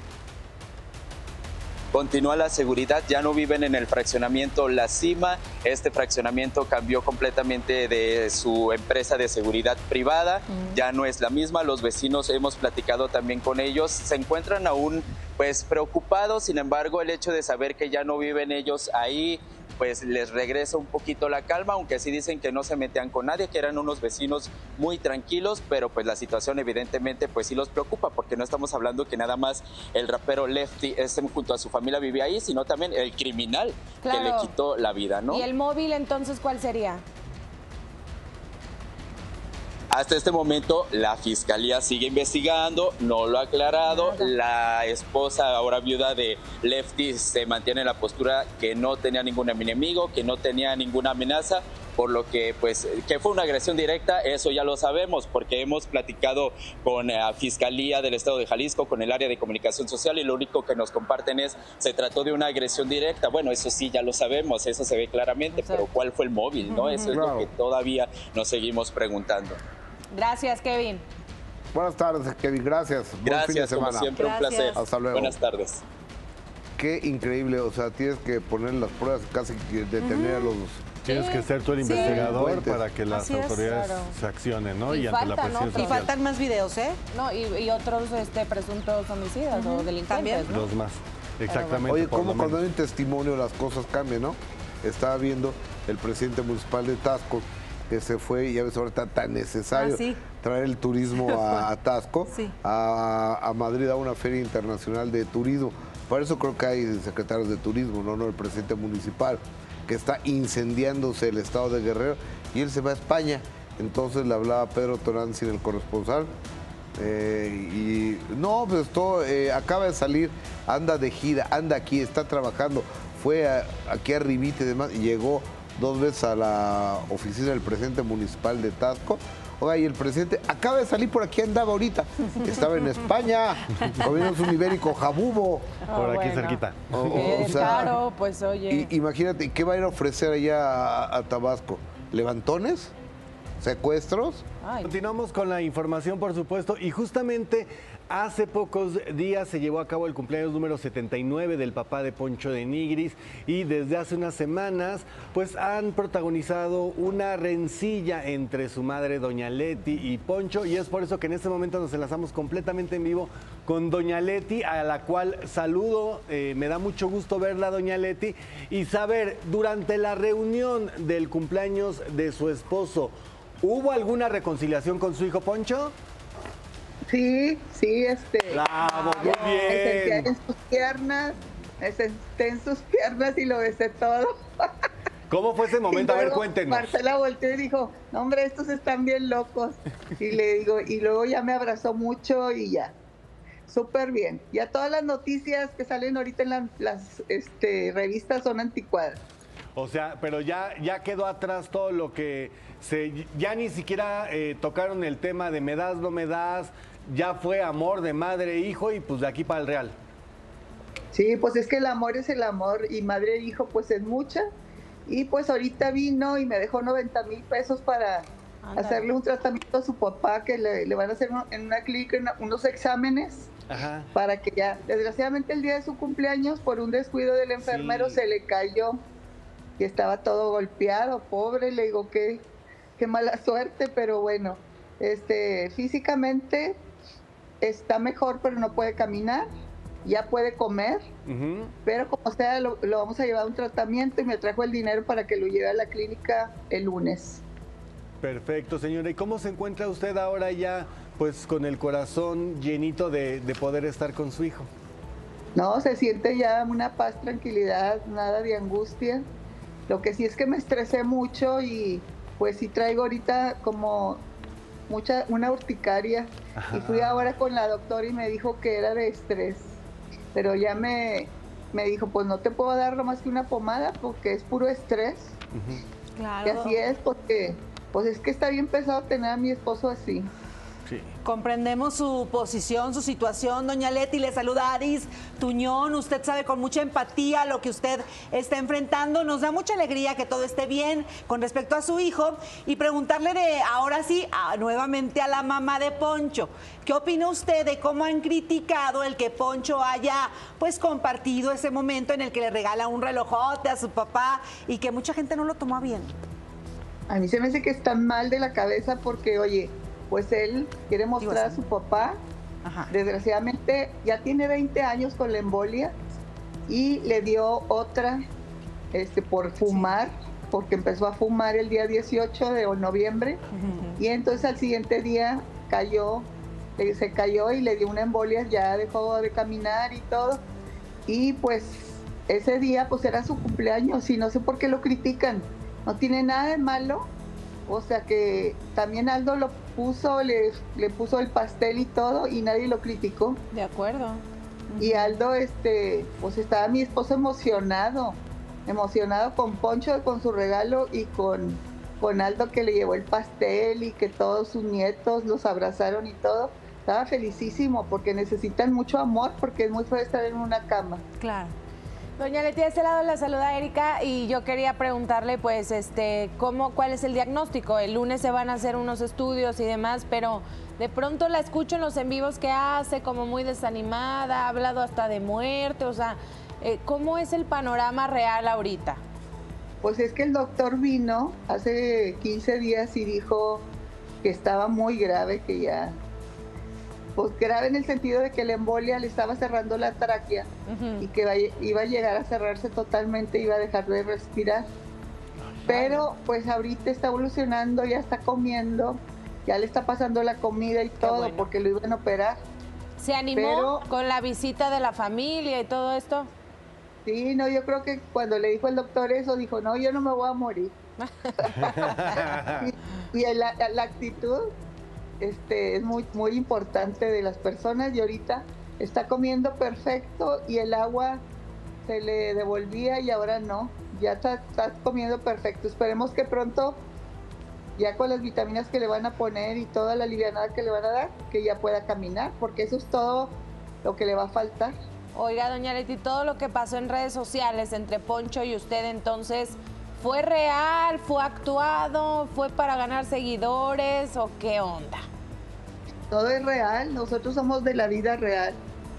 Continúa la seguridad, ya no viven en el fraccionamiento La Cima, este fraccionamiento cambió completamente de su empresa de seguridad privada, ya no es la misma, los vecinos hemos platicado también con ellos, se encuentran aún pues preocupados, sin embargo el hecho de saber que ya no viven ellos ahí, pues les regresa un poquito la calma, aunque sí dicen que no se metían con nadie, que eran unos vecinos muy tranquilos, pero pues la situación evidentemente pues sí los preocupa, porque no estamos hablando que nada más el rapero Lefty junto a su familia vivía ahí, sino también el criminal que le quitó la vida, ¿no? ¿Y el móvil entonces cuál sería? Hasta este momento la fiscalía sigue investigando, no lo ha aclarado. La esposa, ahora viuda de Lefty, se mantiene en la postura que no tenía ningún enemigo, que no tenía ninguna amenaza, por lo que pues que fue una agresión directa, eso ya lo sabemos, porque hemos platicado con la Fiscalía del Estado de Jalisco, con el área de comunicación social, y lo único que nos comparten es se trató de una agresión directa. Bueno, eso sí ya lo sabemos, eso se ve claramente, pero ¿cuál fue el móvil, no? Eso es lo que todavía nos seguimos preguntando. Gracias, Kevin. Buenas tardes, Kevin. Gracias. Gracias, buen fin de semana. como siempre, un placer. Hasta luego. Buenas tardes. Qué increíble, o sea, tienes que poner las pruebas, casi detener a los... Tienes que ser tú el investigador para que las autoridades se accionen, ¿no? Y ante la presión social. Y faltan más videos, ¿eh? No, y otros presuntos homicidas o delincuentes, ¿no? Dos más, exactamente. Oye, ¿cómo cuando hay un testimonio las cosas cambian, no? Estaba viendo el presidente municipal de Taxco, que se fue, y ya ves, ahorita tan necesario traer el turismo a Taxco, a Madrid, a una feria internacional de turismo. Por eso creo que hay secretarios de turismo, no el presidente municipal, que está incendiándose el estado de Guerrero, y él se va a España. Entonces le hablaba Pedro Tonantzin, el corresponsal, y no, pues todo, acaba de salir, anda de gira, anda aquí, está trabajando, fue aquí a Rivite y demás, y llegó 2 veces a la oficina del presidente municipal de Taxco. Oiga, y el presidente acaba de salir, por aquí andaba ahorita, estaba en España, comiendo un ibérico jabubo. Por aquí cerquita. O sea, claro, pues oye. Imagínate, ¿qué va a ir a ofrecer allá a Tabasco? ¿Levantones? ¿Secuestros? Continuamos con la información, por supuesto, y justamente hace pocos días se llevó a cabo el cumpleaños número 79 del papá de Poncho de Nigris, y desde hace unas semanas pues han protagonizado una rencilla entre su madre doña Leti y Poncho, y es por eso que en este momento nos enlazamos completamente en vivo con doña Leti, a la cual saludo. Me da mucho gusto verla, doña Leti, y saber, durante la reunión del cumpleaños de su esposo, ¿hubo alguna reconciliación con su hijo Poncho? Sí, ¡Bravo, muy bien! Me sentía en sus piernas, me senté en sus piernas y lo besé todo. ¿Cómo fue ese momento? A ver, cuéntenos. Marcela volteó y dijo, no, hombre, estos están bien locos. Y le digo, y luego ya me abrazó mucho y ya. Súper bien. Ya todas las noticias que salen ahorita en las revistas son anticuadas. O sea, pero ya quedó atrás todo lo que ya ni siquiera tocaron el tema de me das, no me das, ya fue amor de madre e hijo, y pues de aquí para el real. Sí, pues es que el amor es el amor, y madre e hijo pues es mucha, y pues ahorita vino y me dejó 90,000 pesos para hacerle un tratamiento a su papá, que le van a hacer en una clínica unos exámenes. Ajá. Para que ya, desgraciadamente el día de su cumpleaños, por un descuido del enfermero, se le cayó y estaba todo golpeado, pobre. Le digo qué mala suerte, pero bueno, físicamente está mejor, pero no puede caminar, ya puede comer, pero como sea lo vamos a llevar a un tratamiento, y me trajo el dinero para que lo lleve a la clínica el lunes. Perfecto, señora. ¿Y cómo se encuentra usted ahora ya, pues con el corazón llenito de poder estar con su hijo? No, se siente ya una paz, tranquilidad, nada de angustia. Lo que sí es que me estresé mucho y pues sí traigo ahorita como una urticaria. Ajá. Y fui ahora con la doctora y me dijo que era de estrés. Pero ya me dijo, pues no te puedo dar más que una pomada porque es puro estrés. Claro. Y así es, porque pues es que está bien pesado tener a mi esposo así. Sí. Comprendemos su posición, su situación, doña Leti. Le saluda Adis Tuñón. Usted sabe con mucha empatía lo que usted está enfrentando. Nos da mucha alegría que todo esté bien con respecto a su hijo. Y preguntarle ahora sí, nuevamente a la mamá de Poncho. ¿Qué opina usted de cómo han criticado el que Poncho haya pues compartido ese momento en el que le regala un relojote a su papá y que mucha gente no lo tomó bien? A mí se me hace que está mal de la cabeza porque, oye, pues él quiere mostrar a su papá. Ajá. Desgraciadamente ya tiene 20 años con la embolia y le dio otra por fumar, porque empezó a fumar el día 18 de noviembre y entonces al siguiente día se cayó y le dio una embolia, ya dejó de caminar y todo. Y pues ese día pues era su cumpleaños y no sé por qué lo critican, no tiene nada de malo. O sea que también Aldo lo puso, le puso el pastel y todo y nadie lo criticó. De acuerdo. Y Aldo, pues estaba mi esposo emocionado con Poncho, con su regalo y con Aldo que le llevó el pastel y que todos sus nietos los abrazaron y todo. Estaba felicísimo porque necesitan mucho amor porque es muy feo estar en una cama. Claro. Doña Leti, de este lado la saluda Erika y yo quería preguntarle, pues, ¿cuál es el diagnóstico? El lunes se van a hacer unos estudios y demás, pero de pronto la escucho en los en vivos que hace, como muy desanimada, ha hablado hasta de muerte, o sea, ¿cómo es el panorama real ahorita? Pues es que el doctor vino hace 15 días y dijo que estaba muy grave, que ya... Pues grave en el sentido de que la embolia le estaba cerrando la tráquea y que iba a llegar a cerrarse totalmente, iba a dejar de respirar. Pero pues ahorita está evolucionando, ya está comiendo, ya le está pasando la comida y todo, bueno, porque lo iban a operar. ¿Se animó con la visita de la familia y todo esto? Sí, no, yo creo que cuando le dijo el doctor eso, dijo, no, yo no me voy a morir. y la actitud... es muy importante de las personas y ahorita está comiendo perfecto y el agua se le devolvía y ahora no, ya está comiendo perfecto. Esperemos que pronto, ya con las vitaminas que le van a poner y toda la alivianada que le van a dar, que ya pueda caminar, porque eso es todo lo que le va a faltar. Oiga, doña Leti, todo lo que pasó en redes sociales entre Poncho y usted entonces... ¿Fue real? ¿Fue actuado? ¿Fue para ganar seguidores? ¿O qué onda? Todo es real. Nosotros somos de la vida real.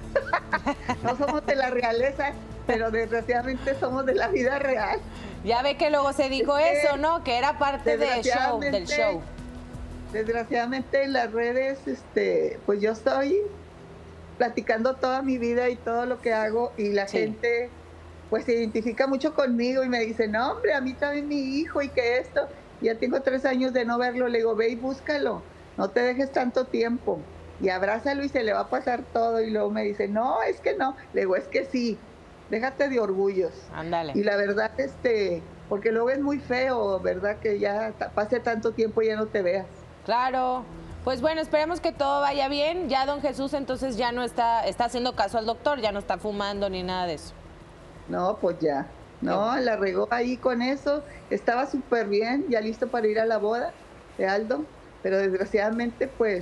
No somos de la realeza, pero desgraciadamente somos de la vida real. Ya ve que luego se dijo eso, ¿no? Que era parte del show. Desgraciadamente en las redes, pues yo estoy platicando toda mi vida y todo lo que hago y la gente... pues se identifica mucho conmigo y me dice, no hombre, a mí también mi hijo y que esto, ya tengo 3 años de no verlo, le digo, ve y búscalo, no te dejes tanto tiempo y abrázalo y se le va a pasar todo y luego me dice, no, es que no, le digo, es que sí, déjate de orgullos. Ándale. Y la verdad, porque luego es muy feo, ¿verdad? Que ya pase tanto tiempo y ya no te veas. Claro. Pues bueno, esperemos que todo vaya bien, ya don Jesús entonces ya no está haciendo caso al doctor, ya no está fumando ni nada de eso. No, pues ya. No, la regó ahí con eso. Estaba súper bien, ya listo para ir a la boda de Aldo, pero desgraciadamente pues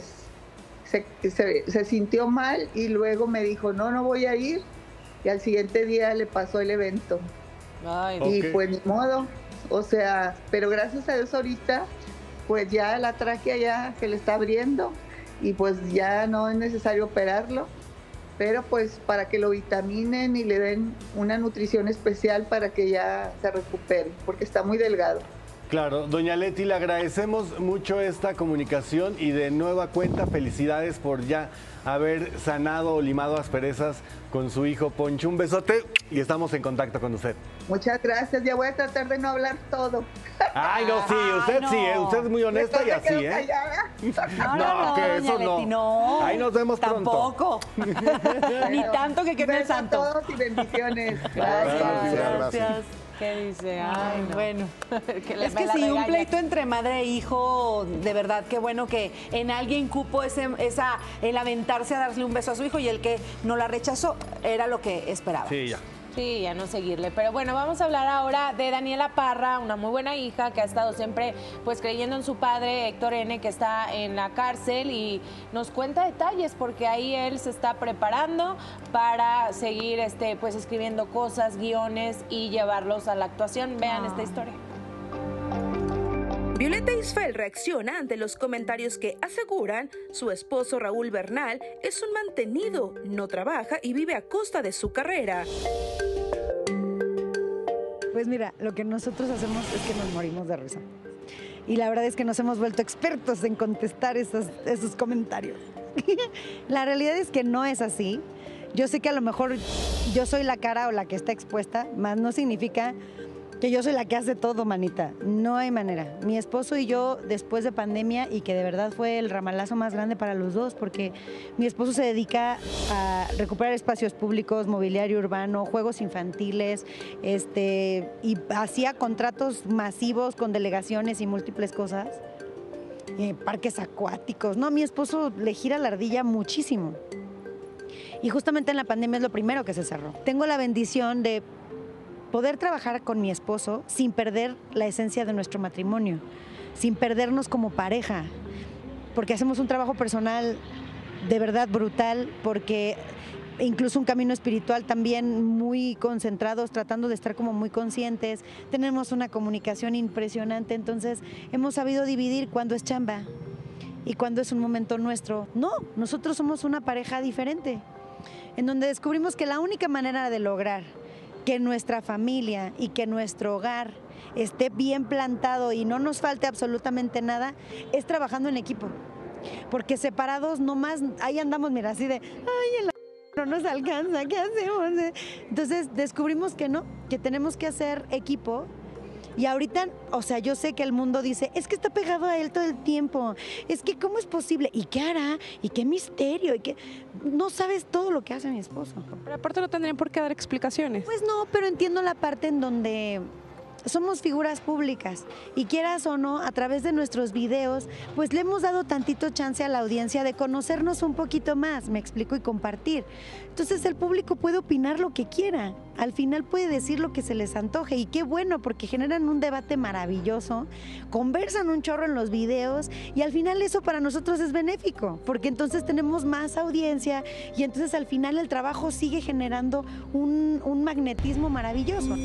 se sintió mal y luego me dijo, no voy a ir. Y al siguiente día le pasó el evento. Ay, y pues ni modo. O sea, pero gracias a Dios ahorita pues ya la tráquea ya se le está abriendo y pues ya no es necesario operarlo. Pero pues para que lo vitaminen y le den una nutrición especial para que ya se recupere, porque está muy delgado. Claro, doña Leti, le agradecemos mucho esta comunicación y de nueva cuenta felicidades por ya haber sanado o limado asperezas con su hijo Poncho. Un besote y estamos en contacto con usted. Muchas gracias, ya voy a tratar de no hablar todo. Ay, no, sí, usted sí, usted es muy honesta y así, ¿eh? No, que eso Leti, no. Ahí nos vemos tampoco. Ni tanto que quede el santo. A todos y bendiciones. Gracias. ¿Qué dice? Ay, no. Bueno, que es que sí, un pleito entre madre e hijo, de verdad, qué bueno que en alguien cupo el aventarse a darle un beso a su hijo y el que no la rechazó, era lo que esperaba. Sí, ya. Sí, ya no seguirle. Pero bueno, vamos a hablar ahora de Daniela Parra, una muy buena hija que ha estado siempre pues creyendo en su padre, Héctor N., que está en la cárcel y nos cuenta detalles porque ahí él se está preparando para seguir pues escribiendo cosas, guiones y llevarlos a la actuación. Vean esta historia. Violeta Isfel reacciona ante los comentarios que aseguran su esposo Raúl Bernal es un mantenido, no trabaja y vive a costa de su carrera. Pues mira, lo que nosotros hacemos es que nos morimos de risa. Y la verdad es que nos hemos vuelto expertos en contestar esos comentarios. La realidad es que no es así. Yo sé que a lo mejor yo soy la cara o la que está expuesta, más no significa que yo soy la que hace todo, manita. No hay manera. Mi esposo y yo, después de pandemia, y que de verdad fue el ramalazo más grande para los dos, porque mi esposo se dedica a recuperar espacios públicos, mobiliario urbano, juegos infantiles, y hacía contratos masivos con delegaciones y múltiples cosas, parques acuáticos. No, mi esposo le gira la ardilla muchísimo. Y justamente en la pandemia es lo primero que se cerró. Tengo la bendición de poder trabajar con mi esposo sin perder la esencia de nuestro matrimonio, sin perdernos como pareja, porque hacemos un trabajo personal de verdad brutal, porque incluso un camino espiritual también muy concentrados, tratando de estar como muy conscientes, tenemos una comunicación impresionante, entonces hemos sabido dividir cuando es chamba y cuando es un momento nuestro. No, nosotros somos una pareja diferente, en donde descubrimos que la única manera de lograr que nuestra familia y que nuestro hogar esté bien plantado y no nos falte absolutamente nada, es trabajando en equipo. Porque separados nomás, ahí andamos, mira, así de, ay, no nos alcanza, ¿qué hacemos? Entonces descubrimos que no, que tenemos que hacer equipo. Y ahorita, o sea, yo sé que el mundo dice, es que está pegado a él todo el tiempo, es que ¿cómo es posible? ¿Y qué hará? ¿Y qué misterio? ¿Y qué? No sabes todo lo que hace mi esposo. Pero aparte no tendrían por qué dar explicaciones. Pues no, pero entiendo la parte en donde somos figuras públicas y quieras o no, a través de nuestros videos, pues le hemos dado tantito chance a la audiencia de conocernos un poquito más, me explico, y compartir. Entonces el público puede opinar lo que quiera, al final puede decir lo que se les antoje y qué bueno, porque generan un debate maravilloso, conversan un chorro en los videos y al final eso para nosotros es benéfico, porque entonces tenemos más audiencia y entonces al final el trabajo sigue generando un magnetismo maravilloso.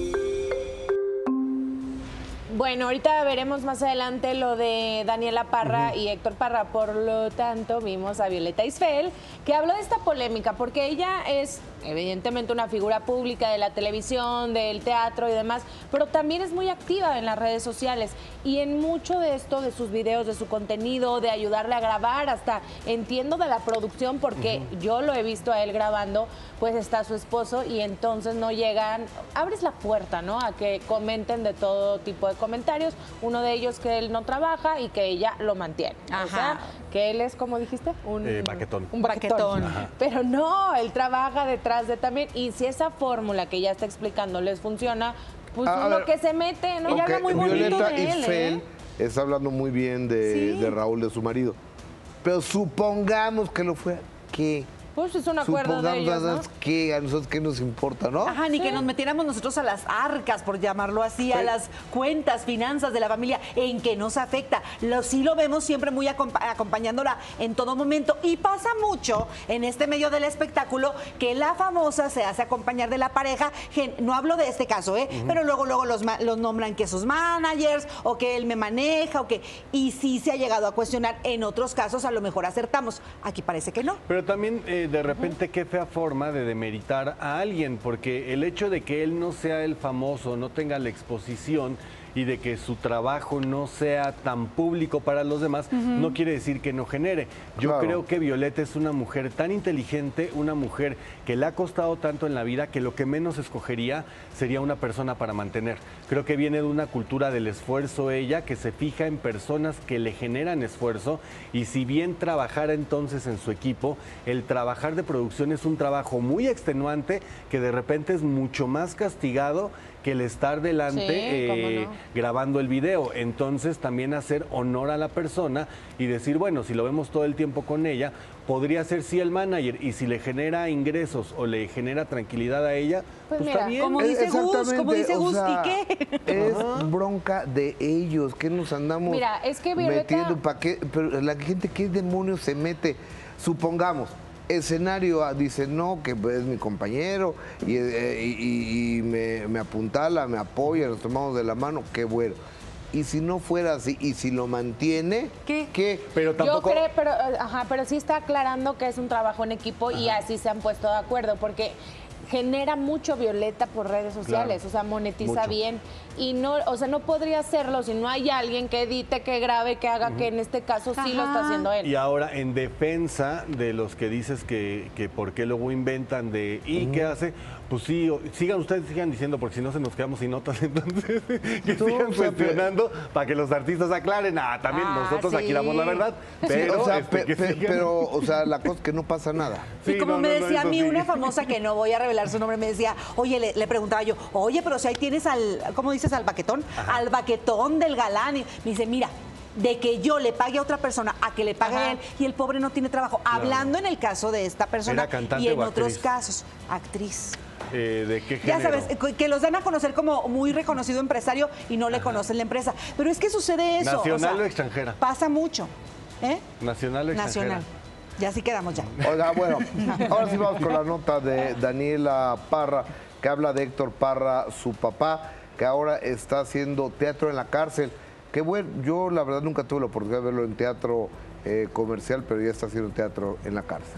Bueno, ahorita veremos más adelante lo de Daniela Parra y Héctor Parra. Por lo tanto, vimos a Violeta Isfel, que habló de esta polémica, porque ella es evidentemente una figura pública de la televisión, del teatro y demás, pero también es muy activa en las redes sociales y en mucho de esto, de sus videos, de su contenido, de ayudarle a grabar, hasta entiendo de la producción, porque yo lo he visto a él grabando, pues está su esposo y entonces no llegan, abres la puerta, ¿no?, a que comenten de todo tipo de comentarios, uno de ellos que él no trabaja y que ella lo mantiene. Ajá. O sea, que él es, ¿cómo dijiste? Un baquetón. Un baquetón. Pero no, él trabaja detrás de también, y si esa fórmula que ya está explicando les funciona, pues uno que se mete, ¿no? Okay. Ella habla muy bonito Violeta de él, Isfel está hablando muy bien de Raúl, de su marido. Pero supongamos que lo fuera, ¿qué? Pues es un acuerdo de ellos, ¿no? Que a nosotros qué nos importa, ¿no? Ajá, ni que nos metiéramos nosotros a las arcas, por llamarlo así, a las cuentas, finanzas de la familia, en que nos afecta. Sí lo vemos siempre muy acompañándola en todo momento. Y pasa mucho en este medio del espectáculo que la famosa se hace acompañar de la pareja. No hablo de este caso, pero luego los nombran que sus managers, o que él me maneja, o que... Y sí se ha llegado a cuestionar. En otros casos a lo mejor acertamos. Aquí parece que no. Pero también... de repente qué fea forma de demeritar a alguien, porque el hecho de que él no sea el famoso, no tenga la exposición, y de que su trabajo no sea tan público para los demás, no quiere decir que no genere. Yo creo que Violeta es una mujer tan inteligente, una mujer que le ha costado tanto en la vida que lo que menos escogería sería una persona para mantener. Creo que viene de una cultura del esfuerzo ella, que se fija en personas que le generan esfuerzo, y si bien trabajara entonces en su equipo, el trabajar de producción es un trabajo muy extenuante que de repente es mucho más castigado que el estar delante grabando el video. Entonces también hacer honor a la persona y decir, bueno, si lo vemos todo el tiempo con ella, podría ser sí el manager, y si le genera ingresos o le genera tranquilidad a ella, pues mira, está bien. Como dice Gus, o sea, ¿y qué? Es bronca de ellos, que nos andamos Mira, es que Violeta... metiendo, ¿para qué? Pero la gente, ¿qué demonios se mete? Supongamos, escenario dice no, que es mi compañero y me apuntala, me apoya, nos tomamos de la mano, qué bueno. Y si no fuera así, y si lo mantiene, ¿qué? Pero tampoco... Yo creo, pero sí está aclarando que es un trabajo en equipo y así se han puesto de acuerdo, porque genera mucho Violeta por redes sociales, o sea, monetiza bien. Y no, o sea, no podría hacerlo si no hay alguien que edite, que grabe, que haga, que en este caso sí lo está haciendo él. Y ahora, en defensa de los que dices que por qué luego inventan de ¿y qué hace? Pues sí, sigan diciendo, porque si no se nos quedamos sin notas, entonces que sigan cuestionando para que los artistas aclaren. También nosotros aquí damos la verdad, pero o sea, la cosa es que no pasa nada. Y como me decía a mí una famosa, que no voy a revelar su nombre, me decía, oye, le preguntaba yo, oye, pero si ahí tienes ¿cómo dices? Al baquetón, al baquetón del galán. Y me dice, mira, de que yo le pague a otra persona a que le pague a él, y el pobre no tiene trabajo. Hablando en el caso de esta persona y en otros casos, actriz. ¿De qué género? Ya sabes, que los dan a conocer como muy reconocido empresario y no le conocen la empresa. Pero es que sucede eso. ¿Nacional o extranjera? Pasa mucho. ¿Nacional o extranjera? Nacional. Ya sí quedamos ya. Oiga, bueno, ahora sí vamos con la nota de Daniela Parra, que habla de Héctor Parra, su papá, que ahora está haciendo teatro en la cárcel. Qué bueno, yo la verdad nunca tuve la oportunidad de verlo en teatro comercial, pero ya está haciendo teatro en la cárcel.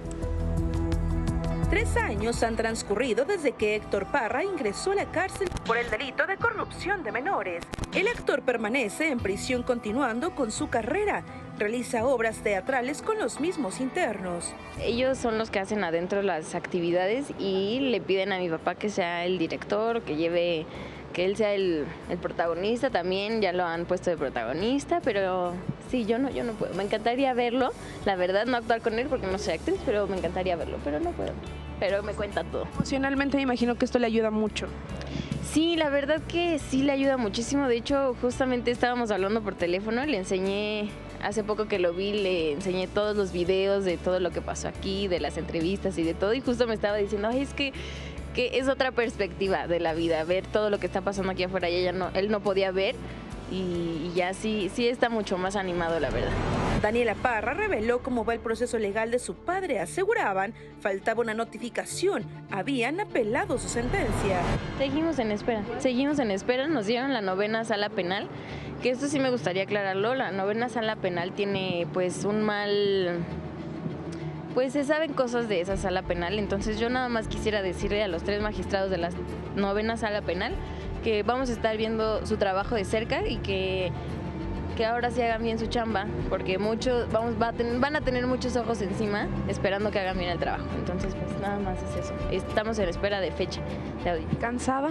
3 años han transcurrido desde que Héctor Parra ingresó a la cárcel por el delito de corrupción de menores. El actor permanece en prisión continuando con su carrera. Realiza obras teatrales con los mismos internos. Ellos son los que hacen adentro las actividades y le piden a mi papá que sea el director, que él sea el protagonista también. Ya lo han puesto de protagonista, pero sí, yo no puedo. Me encantaría verlo, la verdad, no actuar con él porque no soy actriz, pero me encantaría verlo, pero no puedo. Pero me cuenta todo. Emocionalmente me imagino que esto le ayuda mucho. Sí, la verdad que sí le ayuda muchísimo. De hecho, justamente estábamos hablando por teléfono, le enseñé, hace poco que lo vi, le enseñé todos los videos de todo lo que pasó aquí, de las entrevistas y de todo, y justo me estaba diciendo, ay, es que es otra perspectiva de la vida, ver todo lo que está pasando aquí afuera, él no podía ver, y ya sí está mucho más animado, la verdad. Daniela Parra reveló cómo va el proceso legal de su padre. Aseguraban, faltaba una notificación, habían apelado su sentencia. Seguimos en espera, nos dieron la 9ª sala penal, que esto sí me gustaría aclararlo. La 9ª sala penal tiene pues un mal... Pues se saben cosas de esa sala penal, entonces yo nada más quisiera decirle a los 3 magistrados de la 9ª sala penal que vamos a estar viendo su trabajo de cerca y que ahora sí hagan bien su chamba, porque muchos van a tener muchos ojos encima esperando que hagan bien el trabajo. Entonces, pues nada más es eso. Estamos en espera de fecha de audiencia. ¿Cansada?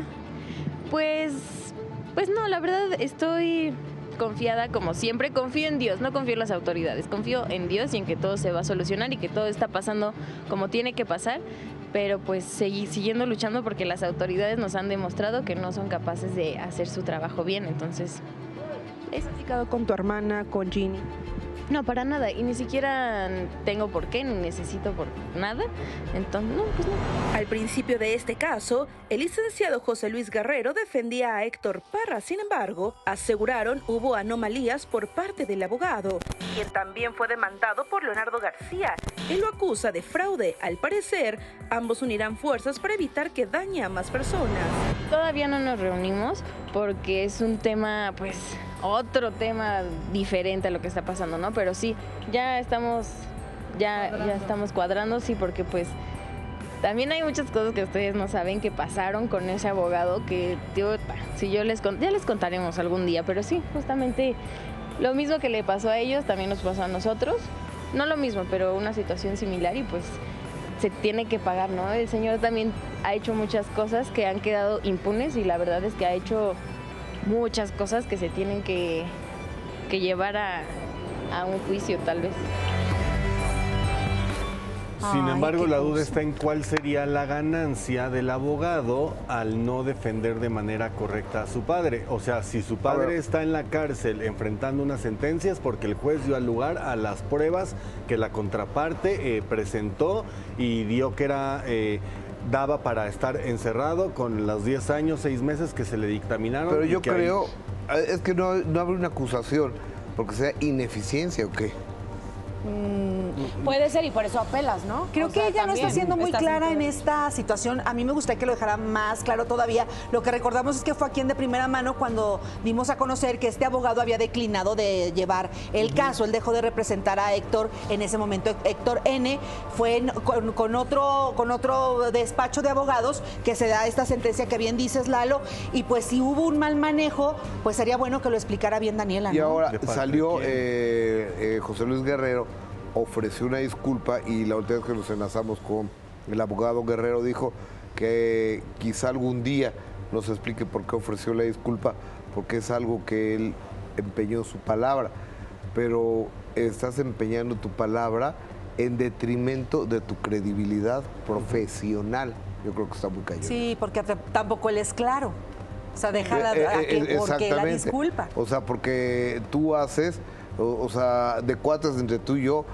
Pues no, la verdad estoy confiada como siempre. Confío en Dios, no confío en las autoridades. Confío en Dios y en que todo se va a solucionar y que todo está pasando como tiene que pasar. Pero pues siguiendo luchando porque las autoridades nos han demostrado que no son capaces de hacer su trabajo bien. Entonces... ¿Has platicado con tu hermana, con Ginny? No, para nada, y ni siquiera tengo por qué, ni necesito por nada, entonces no, pues no. Al principio de este caso, el licenciado José Luis Guerrero defendía a Héctor Parra, sin embargo, aseguraron hubo anomalías por parte del abogado, quien también fue demandado por Leonardo García. Él lo acusa de fraude. Al parecer, ambos unirán fuerzas para evitar que dañe a más personas. Todavía no nos reunimos porque es un tema, pues... otro tema diferente a lo que está pasando, ¿no? Pero sí, ya estamos cuadrando, sí, porque pues También hay muchas cosas que ustedes no saben que pasaron con ese abogado que, si yo ya les contaremos algún día, pero sí, justamente lo mismo que le pasó a ellos también nos pasó a nosotros. No lo mismo, pero una situación similar y pues se tiene que pagar, ¿no? El señor también ha hecho muchas cosas que han quedado impunes y la verdad es que ha hecho muchas cosas que se tienen que llevar a un juicio tal vez. Sin embargo, la duda está en cuál sería la ganancia del abogado al no defender de manera correcta a su padre. O sea, si su padre está en la cárcel enfrentando unas sentencias porque el juez dio lugar a las pruebas que la contraparte presentó y dio que daba para estar encerrado con los 10 años, 6 meses que se le dictaminaron. Pero yo creo, es que no habrá una acusación porque sea ineficiencia o qué. Puede ser y por eso apelas, ¿no? Creo que ella no está siendo muy clara en esta situación. A mí me gustaría que lo dejara más claro todavía. Lo que recordamos es que fue aquí en de primera mano cuando dimos a conocer que este abogado había declinado de llevar el caso. Él dejó de representar a Héctor en ese momento. Héctor N. fue con otro despacho de abogados que se da esta sentencia que bien dices, Lalo. Y pues si hubo un mal manejo, pues sería bueno que lo explicara bien Daniela, ¿no? Y ahora salió José Luis Guerrero, ofreció una disculpa y la última vez que nos enlazamos con el abogado Guerrero dijo que quizá algún día nos explique por qué ofreció la disculpa, porque es algo que él empeñó su palabra, pero estás empeñando tu palabra en detrimento de tu credibilidad profesional. Yo creo que está muy cañón. Sí, porque tampoco él es claro. O sea, déjala porque la disculpa. O sea, porque tú haces... O sea, de cuates entre tú y yo,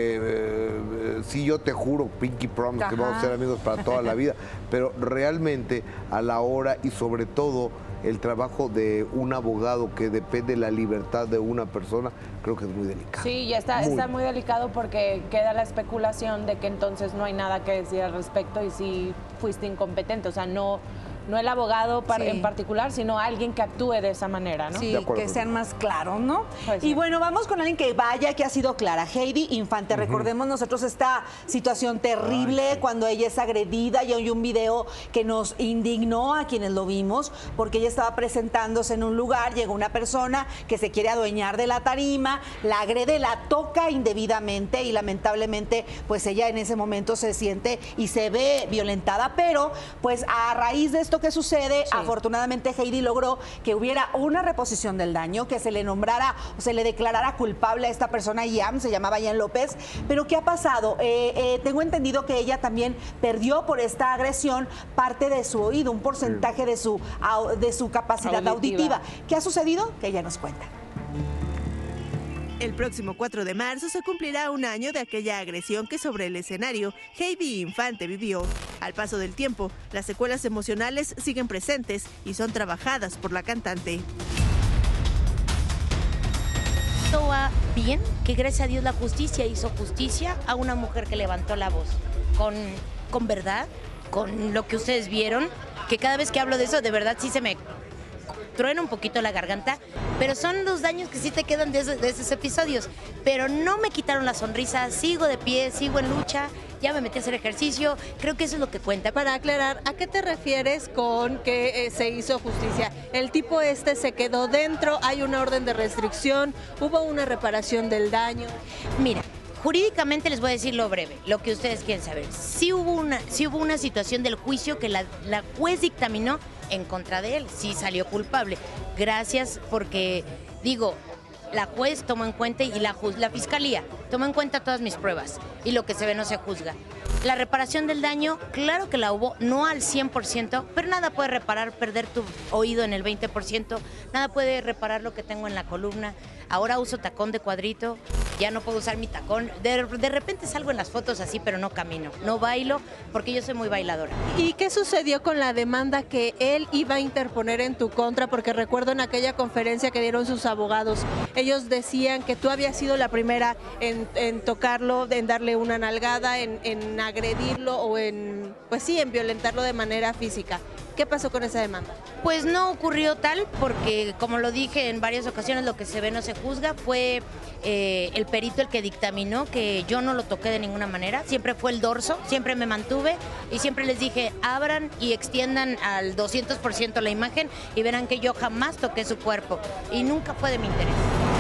sí, yo te juro, Pinky Promise, que vamos a ser amigos para toda la vida, pero realmente a la hora y sobre todo el trabajo de un abogado que depende de la libertad de una persona, creo que es muy delicado. Sí, ya está muy delicado porque queda la especulación de que entonces no hay nada que decir al respecto y si fuiste incompetente, o sea, no el abogado en particular, sino alguien que actúe de esa manera, ¿no? Sí, que sean más claros, ¿no? Pues y bueno, vamos con alguien que ha sido clara. Heidi Infante, recordemos nosotros esta situación terrible cuando ella es agredida y hay un video que nos indignó a quienes lo vimos, porque ella estaba presentándose en un lugar, llegó una persona que se quiere adueñar de la tarima, la agrede, la toca indebidamente y lamentablemente pues ella en ese momento se siente y se ve violentada, pero pues a raíz de esto que sucede, afortunadamente Heidi logró que hubiera una reposición del daño, que se le nombrara o se le declarara culpable a esta persona, se llamaba Ian López. Pero ¿qué ha pasado? Tengo entendido que ella también perdió por esta agresión parte de su oído, un porcentaje de su capacidad auditiva. ¿Qué ha sucedido? Que ella nos cuenta. El próximo 4 de marzo se cumplirá un año de aquella agresión que sobre el escenario Heidi Infante vivió. Al paso del tiempo, las secuelas emocionales siguen presentes y son trabajadas por la cantante. Todo va bien, que gracias a Dios la justicia hizo justicia a una mujer que levantó la voz con verdad, con lo que ustedes vieron, que cada vez que hablo de eso de verdad sí se me truena un poquito la garganta, pero son los daños que sí te quedan de esos episodios. Pero no me quitaron la sonrisa, sigo de pie, sigo en lucha, ya me metí a hacer ejercicio, creo que eso es lo que cuenta. Para aclarar, ¿a qué te refieres con que se hizo justicia? ¿El tipo se quedó dentro? ¿Hay una orden de restricción? ¿Hubo una reparación del daño? Mira, jurídicamente les voy a decir lo breve, lo que ustedes quieren saber. Sí hubo una situación del juicio que la juez dictaminó en contra de él, sí salió culpable. Gracias porque, digo, la juez tomó en cuenta y la fiscalía tomó en cuenta todas mis pruebas y lo que se ve no se juzga. La reparación del daño, claro que la hubo, no al 100%, pero nada puede reparar perder tu oído en el 20%, nada puede reparar lo que tengo en la columna. Ahora uso tacón de cuadrito, ya no puedo usar mi tacón. De repente salgo en las fotos así, pero no camino, no bailo, porque yo soy muy bailadora. ¿Y qué sucedió con la demanda que él iba a interponer en tu contra? Porque recuerdo en aquella conferencia que dieron sus abogados, ellos decían que tú habías sido la primera en tocarlo, en darle una nalgada, en agredirlo o en violentarlo de manera física. ¿Qué pasó con esa demanda? Pues no ocurrió tal porque, como lo dije en varias ocasiones, lo que se ve no se juzga. Fue el perito el que dictaminó que yo no lo toqué de ninguna manera. Siempre fue el dorso, siempre me mantuve y siempre les dije, abran y extiendan al 200% la imagen y verán que yo jamás toqué su cuerpo y nunca fue de mi interés.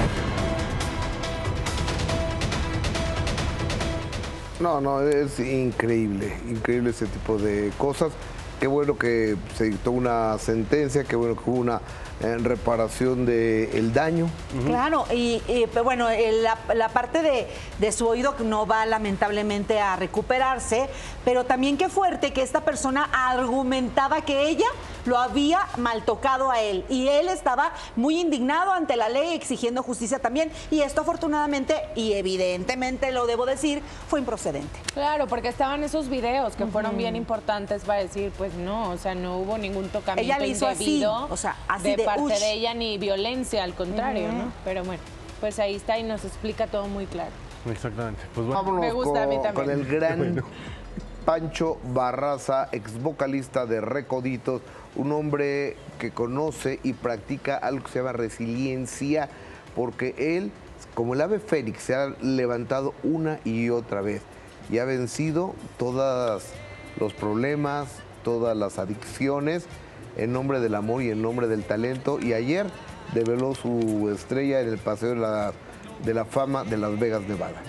No, es increíble ese tipo de cosas. Qué bueno que se dictó una sentencia, qué bueno que hubo una reparación del daño. Claro, y bueno, la parte de su oído no va lamentablemente a recuperarse, pero también qué fuerte que esta persona argumentaba que ella lo había mal tocado a él y él estaba muy indignado ante la ley exigiendo justicia también, y esto afortunadamente y evidentemente lo debo decir, fue improcedente. Claro, porque estaban esos videos que fueron bien importantes para decir, pues no, o sea, no hubo ningún tocamiento ella le hizo indebido así, o sea, así de parte ush. de ella ni violencia, al contrario, ¿no? Pero bueno, pues ahí está y nos explica todo muy claro. Exactamente. Pues bueno. Vámonos Me gusta a mí también. con el gran Pancho Barraza, ex vocalista de Recoditos, un hombre que conoce y practica algo que se llama resiliencia, porque él, como el ave fénix, se ha levantado una y otra vez y ha vencido todos los problemas, todas las adicciones, en nombre del amor y en nombre del talento. Y ayer develó su estrella en el Paseo de la Fama de Las Vegas, Nevada.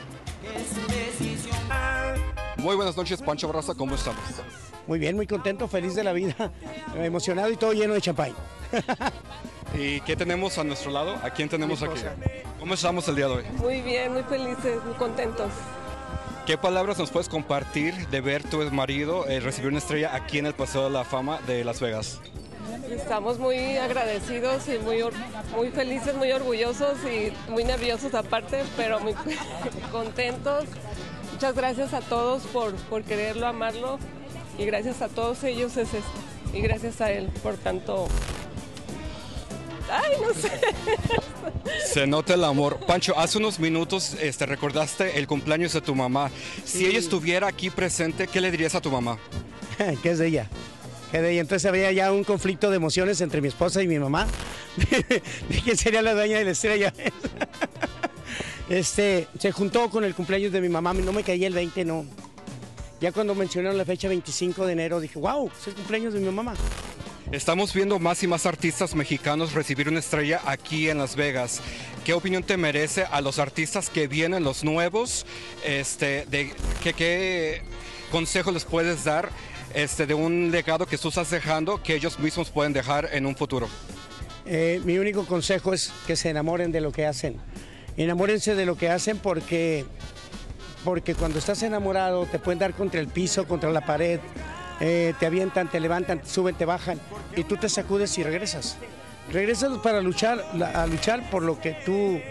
Muy buenas noches, Pancho Barraza, ¿cómo estamos? Muy bien, muy contento, feliz de la vida, emocionado y todo lleno de champán. ¿Y qué tenemos a nuestro lado? ¿A quién tenemos aquí? ¿Cómo estamos el día de hoy? Muy bien, muy felices, muy contentos. ¿Qué palabras nos puedes compartir de ver tu marido recibir una estrella aquí en el Paseo de la Fama de Las Vegas? Estamos muy agradecidos y muy felices, muy orgullosos y muy nerviosos aparte, pero muy contentos. Muchas gracias a todos por quererlo, amarlo, y gracias a todos ellos es esto. Y gracias a él por tanto... ¡Ay, no sé! Se nota el amor. Pancho, hace unos minutos recordaste el cumpleaños de tu mamá. Si ella estuviera aquí presente, ¿qué le dirías a tu mamá? ¿Qué es de ella? ¿Qué de ella? Entonces habría ya un conflicto de emociones entre mi esposa y mi mamá. ¿De quién sería la dueña de la estrella? Se juntó con el cumpleaños de mi mamá, no me caía el 20, no. Ya cuando mencionaron la fecha 25 de enero dije, wow, es el cumpleaños de mi mamá. Estamos viendo más y más artistas mexicanos recibir una estrella aquí en Las Vegas. ¿Qué opinión te merece a los artistas que vienen, los nuevos? ¿Qué consejo les puedes dar de un legado que tú estás dejando que ellos mismos pueden dejar en un futuro? Mi único consejo es que se enamoren de lo que hacen. Enamórense de lo que hacen porque cuando estás enamorado te pueden dar contra el piso, contra la pared, te avientan, te levantan, te suben, te bajan y tú te sacudes y regresas. Regresas para luchar, a luchar por lo que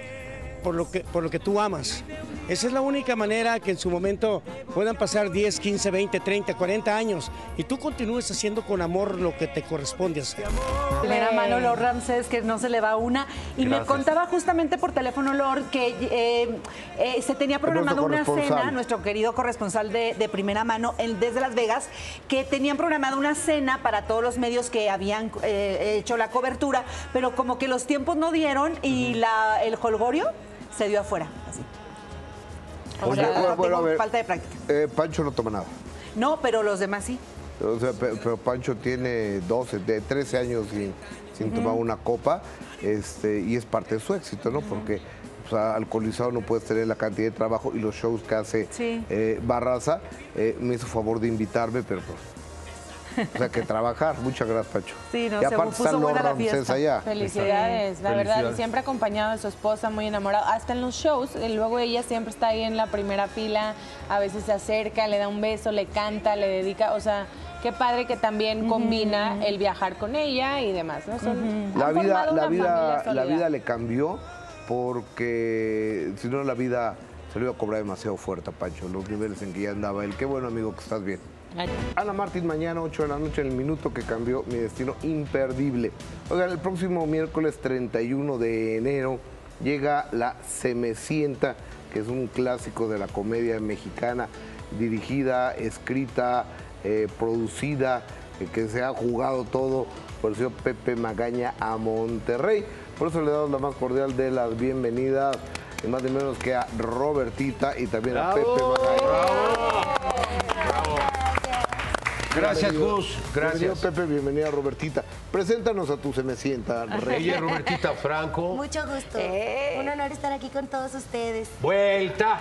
tú amas. Esa es la única manera que en su momento puedan pasar 10, 15, 20, 30, 40 años y tú continúes haciendo con amor lo que te corresponde hacer. Primera mano, Lord Ramsés, que no se le va una. Y gracias. Me contaba justamente por teléfono, Lord, que se tenía programado una cena, nuestro querido corresponsal de primera mano desde Las Vegas, que tenían programado una cena para todos los medios que habían hecho la cobertura, pero como que los tiempos no dieron y el jolgorio se dio afuera. Así. Bueno, a ver, falta de práctica. Pancho no toma nada. No, pero los demás sí. O sea, pero Pancho tiene 13 años sin tomar una copa, y es parte de su éxito, ¿no? Porque alcoholizado no puedes tener la cantidad de trabajo y los shows que hace Barraza. Me hizo favor de invitarme, pero pues... O sea, que trabajar. Muchas gracias, Pancho. Sí, no, y aparte se puso buena la fiesta. Allá. Felicidades, la verdad. Y siempre acompañado de su esposa, muy enamorado. Hasta en los shows, y luego ella siempre está ahí en la primera fila. A veces se acerca, le da un beso, le canta, le dedica. O sea, qué padre que también combina el viajar con ella y demás, ¿no? La vida le cambió porque si no la vida se lo iba a cobrar demasiado fuerte a Pancho. Los niveles en que ya andaba él. Qué bueno, amigo, que estás bien. Ana Martín, mañana 8 de la noche, en el minuto que cambió mi destino, imperdible. Oigan, el próximo miércoles 31 de enero llega La Se Me Sienta, que es un clásico de la comedia mexicana, dirigida, escrita, producida que se ha jugado todo por el señor Pepe Magaña a Monterrey. Por eso le damos la más cordial de las bienvenidas, ni más ni menos que a Robertita y también a Pepe Magaña. Gracias, Gus. Gracias. Bienvenido, Pepe. Bienvenida, Robertita. Preséntanos a tu Se Me Sienta. Ella es Robertita Franco. Mucho gusto. Un honor estar aquí con todos ustedes. Vuelta.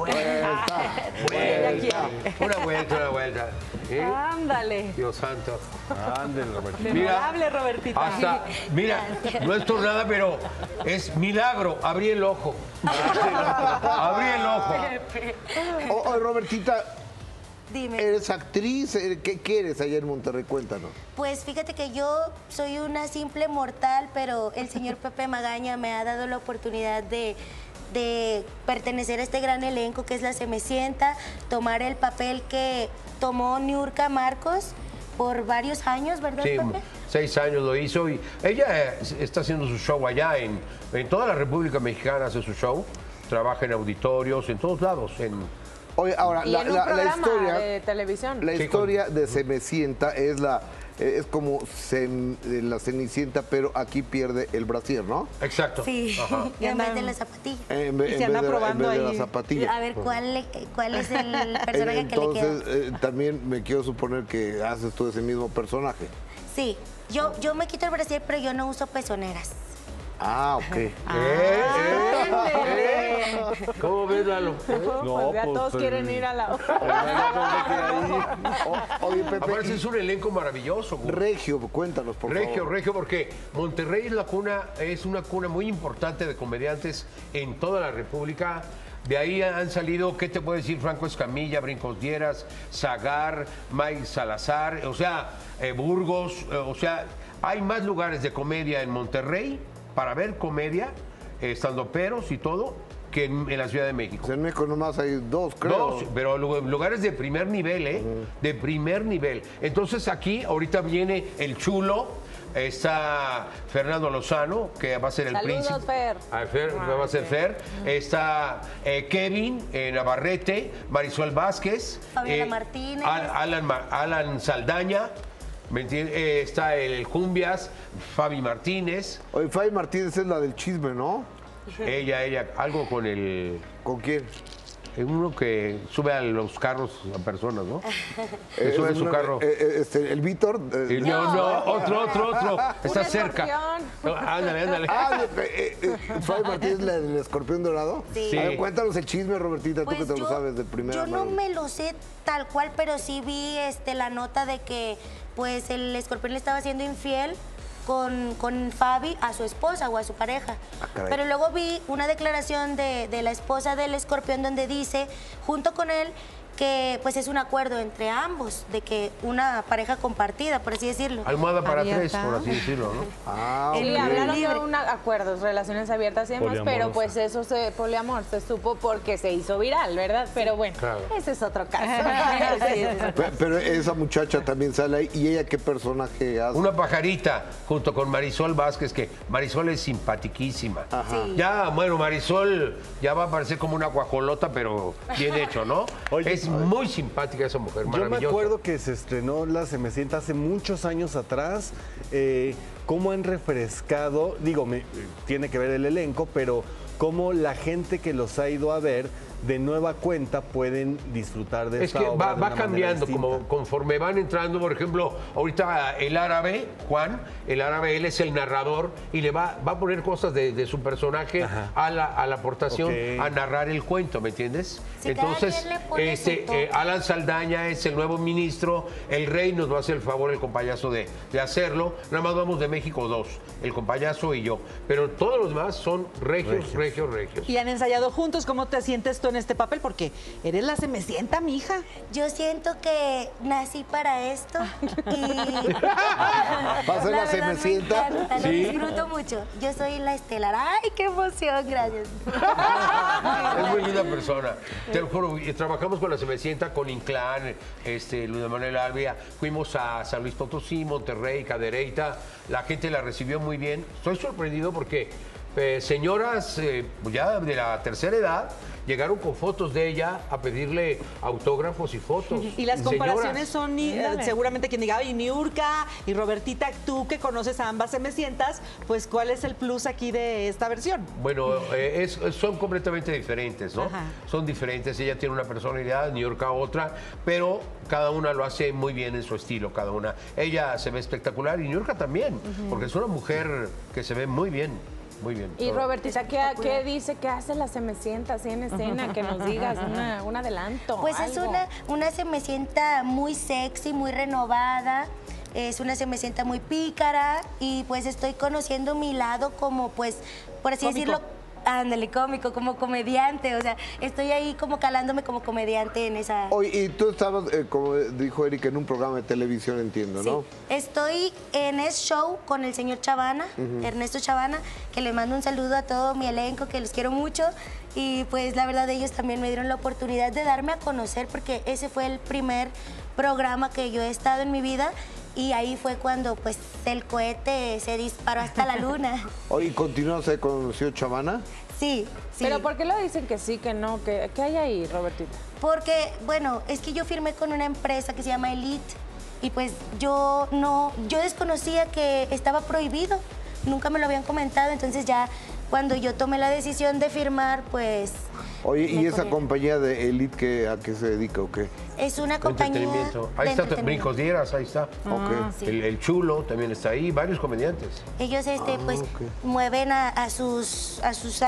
Una vuelta. Ándale. Dios santo. Ándale, Robertita. Memorable, Robertita. Mira, no es por nada, pero es milagro. Abrí el ojo. Abrí el ojo. Robertita. Dime. ¿Eres actriz? ¿Qué quieres allá en Monterrey? Cuéntanos. Pues fíjate que yo soy una simple mortal, pero el señor Pepe Magaña me ha dado la oportunidad de pertenecer a este gran elenco que es la Se Me Sienta, tomar el papel que tomó Niurka Marcos por varios años, ¿verdad, Sí, Pepe? 6 años lo hizo y ella está haciendo su show allá en toda la República Mexicana, hace su show, trabaja en auditorios, en todos lados, Oye, ahora, Y la historia de televisión. La historia de Se Me Sienta es como la Cenicienta, pero aquí pierde el brasier, ¿no? Exacto. Sí, en vez de la zapatilla. En vez de la zapatilla. A ver, ¿cuál es el personaje que le queda? Entonces, también me quiero suponer que haces tú ese mismo personaje. Sí, yo me quito el brasier, pero yo no uso pezoneras. Ah, ok. ¿Cómo ves, Lalo? No, pues ya todos quieren ir a la Oye, Pepe. Aparte es un elenco maravilloso. Regio, cuéntanos, por favor. Regio, porque Monterrey es una cuna muy importante de comediantes en toda la República. De ahí han salido, ¿qué te puedo decir? Franco Escamilla, Brincos Dieras, Zagar, Mike Salazar, o sea, Burgos, o sea, hay más lugares de comedia en Monterrey para ver comedia, estandoperos y todo, que en la Ciudad de México. En México nomás hay 2, creo. 2, pero lugares de primer nivel, ¿eh? De primer nivel. Entonces aquí, ahorita viene el Chulo, está Fernando Lozano, que va a ser el príncipe. Fer. Va a ser Fer. Está Kevin Navarrete, Marisol Vázquez. Fabiola Martínez. Alan Saldaña. ¿Me entiendes? Está el Cumbias, Fabi Martínez. Oye, Fabi Martínez es la del chisme, ¿no? Ella, algo con el... ¿Con quién? Uno que sube a los carros a personas, ¿no? Que sube su carro. ¿El Víctor? No, otro. Está cerca. Ándale. ¿Fabi Martínez la del escorpión dorado? Sí. A ver, cuéntanos el chisme, Robertita, Pues tú que te lo sabes de primera mano. Yo no mano. me lo sé tal cual, pero sí vi la nota de que pues el escorpión le estaba siendo infiel con Fabi a su esposa o a su pareja. Pero luego vi una declaración de la esposa del escorpión donde dice, junto con él, que pues es un acuerdo entre ambos, de que una pareja compartida, por así decirlo. Almohada para tres, por así decirlo, ¿no? Sí, hablaron de acuerdos, relaciones abiertas y demás, pero pues eso poliamor se supo porque se hizo viral, ¿verdad? Pero bueno, ese es otro caso. Pero esa muchacha también sale ahí. ¿Y ella qué personaje hace? Una pajarita junto con Marisol Vázquez, que Marisol es simpaticísima. Sí. Ya, bueno, Marisol ya va a parecer como una guajolota, pero bien hecho, ¿no? Es muy simpática esa mujer, maravillosa. Yo me acuerdo que se estrenó la Se Me Sienta hace muchos años atrás. Cómo han refrescado, tiene que ver el elenco, pero cómo la gente que los ha ido a ver de nueva cuenta pueden disfrutar de esta obra. Va cambiando, conforme van entrando, por ejemplo, ahorita el árabe, Juan, él es el narrador y le va a poner cosas de su personaje a la aportación, a narrar el cuento, ¿me entiendes? Sí, entonces, Alan Saldaña es el nuevo ministro, el rey nos va a hacer el favor, el compayazo, de hacerlo. Nada más vamos de México 2, el compayazo y yo. Pero todos los demás son regios. ¿Y han ensayado juntos? ¿Cómo te sientes tú en este papel? Porque eres la Se Me Sienta, mija. Yo siento que nací para esto y... ¿Va a ser la Se Me Sienta? Lo disfruto mucho. Yo soy la estelar. ¡Ay, qué emoción! Gracias. Es muy linda persona. Te lo juro, trabajamos con la Se Me Sienta, con Inclán, Luis Manuel Albia. Fuimos a San Luis Potosí, Monterrey, Cadereyta. La gente la recibió muy bien. Estoy sorprendido porque señoras ya de la tercera edad llegaron con fotos de ella a pedirle autógrafos y fotos. Y las comparaciones son seguramente quien diga, y Niurka y Robertita, tú que conoces a ambas semecientas, pues ¿cuál es el plus aquí de esta versión? Bueno, son completamente diferentes, ¿no? Ajá. Son diferentes, ella tiene una personalidad, Niurka otra, pero cada una lo hace muy bien en su estilo, cada una. Ella se ve espectacular y Niurka también, porque es una mujer que se ve muy bien. Muy bien. Y Robertita, ¿qué dice? ¿Qué hace la Semecienta así en escena? Que nos digas un adelanto. Pues algo. Es una Semecienta muy sexy, muy renovada. Es una Semecienta muy pícara y pues estoy conociendo mi lado como pues, por así decirlo, ándale, cómico, como comediante, o sea, estoy ahí como calándome como comediante en esa... Oye, y tú estabas, como dijo Erika, en un programa de televisión, entiendo, ¿no? Sí, estoy en ese show con el señor Chavana, Ernesto Chavana, que le mando un saludo a todo mi elenco, que los quiero mucho, y pues la verdad ellos también me dieron la oportunidad de darme a conocer, porque ese fue el primer programa que yo he estado en mi vida, y ahí fue cuando pues el cohete se disparó hasta la luna. Oye, ¿continúa se conoció Chavana? Sí, sí. ¿Pero por qué lo dicen que sí, que no? ¿Qué hay ahí, Robertita? Porque, bueno, es que yo firmé con una empresa que se llama Elite y pues yo desconocía que estaba prohibido, nunca me lo habían comentado, entonces ya cuando yo tomé la decisión de firmar, pues... Oye, ¿y esa compañía de Elite a qué se dedica o qué? Es una compañía Ahí está Brincos Dieras, ahí está. Sí. El Chulo también está ahí, varios comediantes. Ellos pues mueven a sus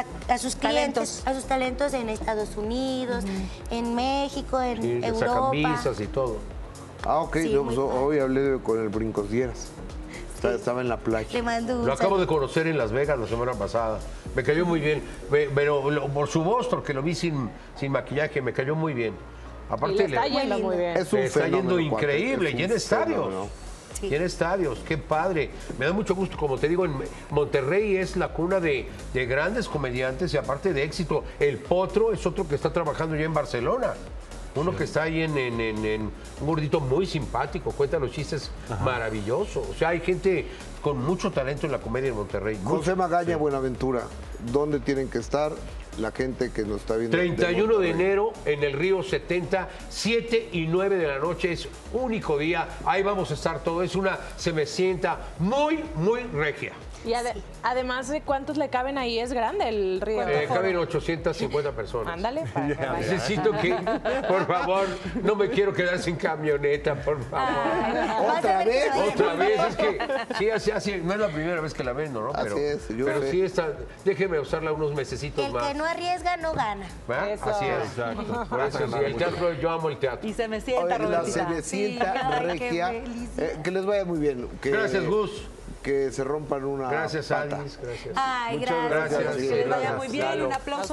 clientes, a sus talentos en Estados Unidos, en México, en Europa. Camisas y todo. Ah, ok, Sí, pues, hoy hablé con el Brincos Dieras. Estaba en la playa. Le mando Lo acabo de conocer en Las Vegas la semana pasada. Me cayó muy bien. Pero por su voz, porque lo vi sin maquillaje, me cayó muy bien. Aparte, y le está yendo muy bien. Es un está yendo increíble, y llena estadios. Sí. Llena estadios, qué padre. Me da mucho gusto, como te digo, en Monterrey es la cuna de grandes comediantes y aparte de éxito. El Potro es otro que está trabajando ya en Barcelona. Uno que está ahí en un gordito muy simpático, cuenta los chistes maravillosos. O sea, hay gente con mucho talento en la comedia en Monterrey. José Magaña, Buenaventura, ¿dónde tienen que estar la gente que nos está viendo? 31 de enero en el Río 70, 7 y 9 de la noche, es único día. Ahí vamos a estar todo. Es una Semecienta muy, muy regia. Y además, ¿cuántos le caben ahí? Es grande el río. Caben 850 personas. Ándale. Necesito que, por favor, no me quiero quedar sin camioneta, por favor. ¿Otra vez? Otra vez, es que sí, así, no es la primera vez que la vendo, ¿no? Pero, así es, yo pero sé. sí está, déjeme usarla unos mesecitos El más. que no arriesga no gana. Así es. Exacto. Por eso sí, el teatro, yo amo el teatro. Y se me sienta, La Robertita. Cenicienta regia. Que les vaya muy bien. Gracias, Gus. Que se rompan una Gracias, pata. Adis. Gracias. Ay, Muchas gracias. Que les vaya muy bien. Un aplauso.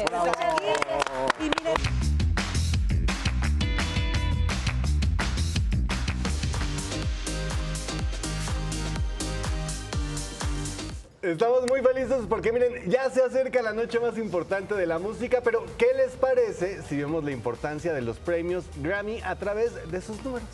Y miren, Estamos muy felices porque miren, ya se acerca la noche más importante de la música, pero ¿qué les parece si vemos la importancia de los premios Grammy a través de sus números?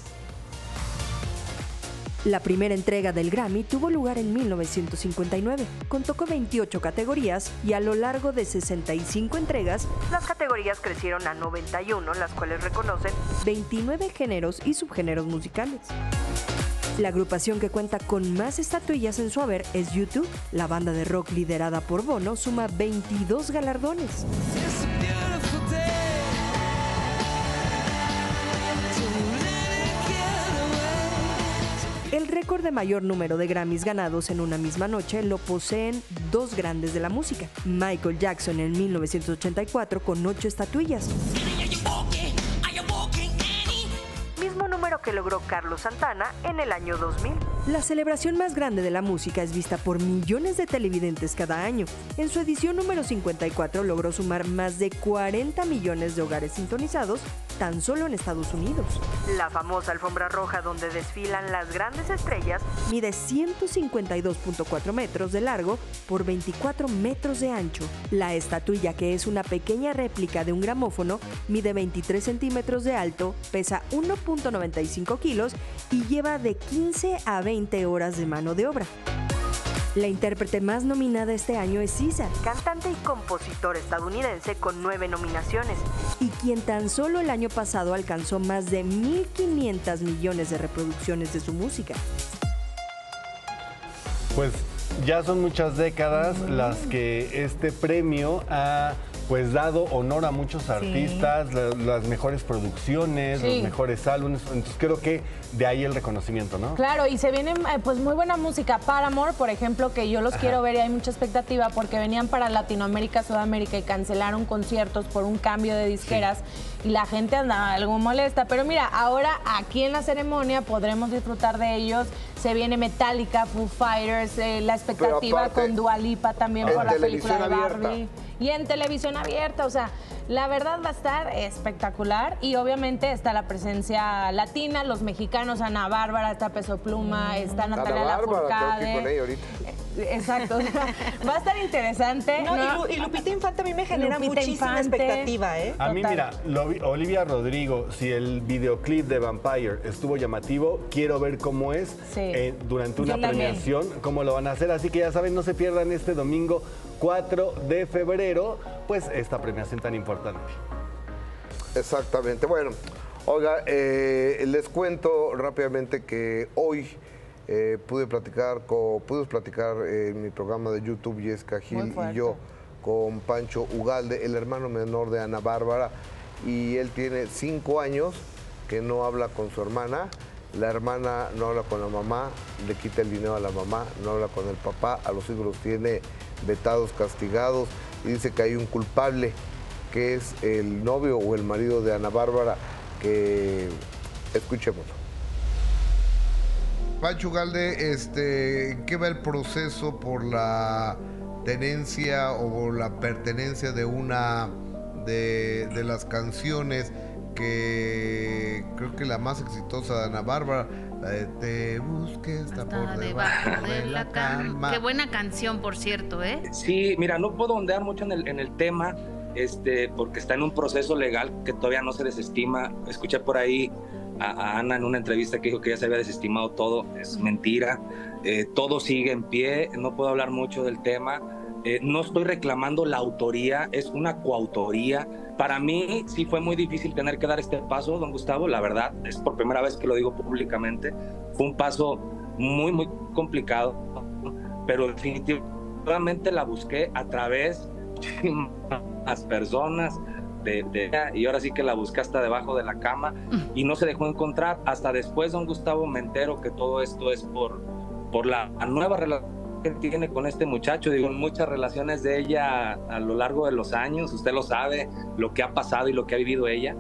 La primera entrega del Grammy tuvo lugar en 1959. Contó con 28 categorías y a lo largo de 65 entregas, las categorías crecieron a 91, las cuales reconocen 29 géneros y subgéneros musicales. La agrupación que cuenta con más estatuillas en su haber es U2. La banda de rock liderada por Bono suma 22 galardones. El récord de mayor número de Grammys ganados en una misma noche lo poseen dos grandes de la música. Michael Jackson en 1984 con 8 estatuillas. Mismo número que logró Carlos Santana en el año 2000. La celebración más grande de la música es vista por millones de televidentes cada año. En su edición número 54 logró sumar más de 40 millones de hogares sintonizados tan solo en Estados Unidos. La famosa alfombra roja donde desfilan las grandes estrellas mide 152.4 metros de largo por 24 metros de ancho. La estatuilla, que es una pequeña réplica de un gramófono, mide 23 centímetros de alto, pesa 1.95 kilos y lleva de 15 a 20 horas de mano de obra. La intérprete más nominada este año es SZA, cantante y compositor estadounidense con 9 nominaciones, y quien tan solo el año pasado alcanzó más de 1.500 millones de reproducciones de su música. Pues ya son muchas décadas las que este premio ha pues dado honor a muchos artistas, las mejores producciones, los mejores álbumes, entonces creo que de ahí el reconocimiento, ¿no? Claro, y se viene pues muy buena música. Paramore, por ejemplo, que yo los quiero ver y hay mucha expectativa porque venían para Latinoamérica, Sudamérica y cancelaron conciertos por un cambio de disqueras y la gente andaba algo molesta, pero mira, ahora aquí en la ceremonia podremos disfrutar de ellos. Se viene Metallica, Foo Fighters, la expectativa aparte, con Dua Lipa también por la película de Barbie. Y en televisión abierta, o sea, la verdad va a estar espectacular y obviamente está la presencia latina, los mexicanos, Ana Bárbara, está Peso Pluma, está Natalia Lafourcade. Exacto, va a estar interesante. No, y Lupita Infante a mí me genera muchísima expectativa, ¿eh? A mí, mira, Olivia Rodrigo, si el videoclip de Vampire estuvo llamativo, quiero ver cómo es durante una premiación, cómo lo van a hacer. Así que ya saben, no se pierdan este domingo 4 de febrero, pues esta premiación tan importante. Exactamente. Bueno, oiga, les cuento rápidamente que hoy pude platicar en mi programa de YouTube, Jessica Gil y yo, con Pancho Ugalde, el hermano menor de Ana Bárbara, y él tiene 5 años que no habla con su hermana. La hermana no habla con la mamá, le quita el dinero a la mamá, no habla con el papá, a los hijos los tiene vetados, castigados, y dice que hay un culpable, que es el novio o el marido de Ana Bárbara, que escuchemos. Pancho Ugalde, ¿qué va el proceso por la tenencia o la pertenencia de una de las canciones que creo que la más exitosa de Ana Bárbara, la de Te busqué hasta por debajo de la cama? Qué buena canción, por cierto, ¿eh? Sí, mira, no puedo ondear mucho en el tema, porque está en un proceso legal que todavía no se desestima. Escuché por ahí a Ana en una entrevista que dijo que ya se había desestimado todo. Es mentira, todo sigue en pie, no puedo hablar mucho del tema. No estoy reclamando la autoría, es una coautoría. Para mí sí fue muy difícil tener que dar este paso, don Gustavo, la verdad, es por primera vez que lo digo públicamente. Fue un paso muy, muy complicado, pero definitivamente la busqué a través de más personas, y ahora sí que la busqué hasta debajo de la cama y no se dejó encontrar. Hasta después, don Gustavo, me entero que todo esto es por la nueva relación que tiene con este muchacho. Digo, muchas relaciones de ella a lo largo de los años, usted lo sabe, lo que ha pasado y lo que ha vivido ella,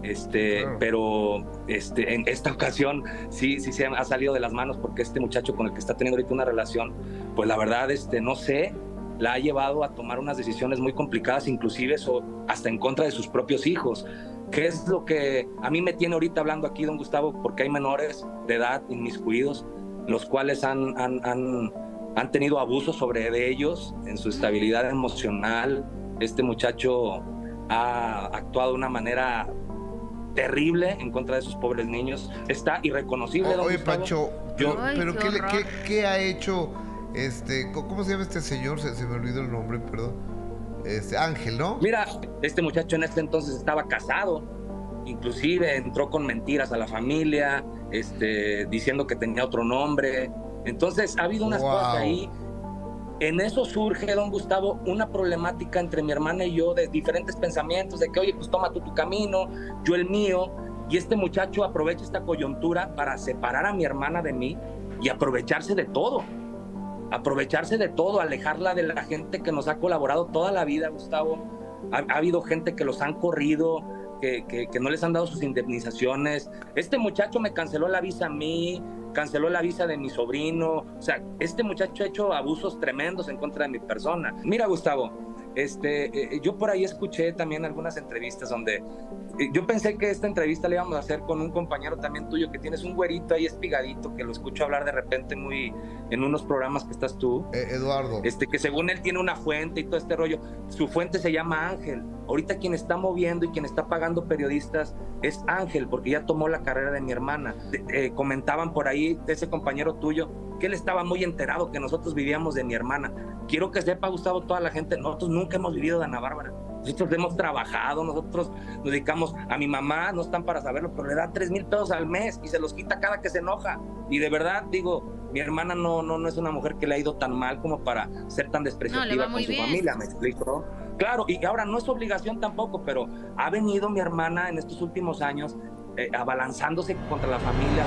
pero en esta ocasión sí se ha salido de las manos, porque este muchacho con el que está teniendo ahorita una relación, pues la verdad, no sé, la ha llevado a tomar unas decisiones muy complicadas, inclusive hasta en contra de sus propios hijos. ¿Qué es lo que a mí me tiene ahorita hablando aquí, don Gustavo? Porque hay menores de edad inmiscuidos, los cuales han tenido abusos de ellos en su estabilidad emocional. Este muchacho ha actuado de una manera terrible en contra de sus pobres niños. Está irreconocible. Oye, Pancho, pero ¿qué ha hecho? ¿Cómo se llama este señor? Se me olvidó el nombre, perdón. Ángel, ¿no? Mira, este muchacho en este entonces estaba casado. Inclusive entró con mentiras a la familia, diciendo que tenía otro nombre. Entonces ha habido unas cosas ahí. En eso surge, don Gustavo, una problemática entre mi hermana y yo, de diferentes pensamientos, de que, oye, pues toma tú tu camino, yo el mío, y este muchacho aprovecha esta coyuntura para separar a mi hermana de mí y aprovecharse de todo, alejarla de la gente que nos ha colaborado toda la vida, Gustavo. Ha habido gente que los han corrido, que no les han dado sus indemnizaciones. Este muchacho me canceló la visa a mí, canceló la visa de mi sobrino. O sea, este muchacho ha hecho abusos tremendos en contra de mi persona. Mira, Gustavo, Yo por ahí escuché también algunas entrevistas donde yo pensé que esta entrevista la íbamos a hacer con un compañero también tuyo que tienes un güerito ahí espigadito, que lo escucho hablar de repente muy en unos programas que estás tú. Eduardo. Que según él tiene una fuente y todo este rollo. Su fuente se llama Ángel. Ahorita quien está moviendo y quien está pagando periodistas es Ángel, porque ya tomó la carrera de mi hermana. Comentaban por ahí de ese compañero tuyo que él estaba muy enterado que nosotros vivíamos de mi hermana. Quiero que sepa, Gustavo, toda la gente, nosotros nunca hemos vivido de Ana Bárbara. Nosotros hemos trabajado, nosotros nos dedicamos, a mi mamá, no están para saberlo, pero le da 3,000 pesos al mes y se los quita cada que se enoja. Y de verdad, digo, mi hermana no es una mujer que le ha ido tan mal como para ser tan despreciativa con su familia, ¿me explico? Claro, y ahora no es obligación tampoco, pero ha venido mi hermana en estos últimos años abalanzándose contra la familia.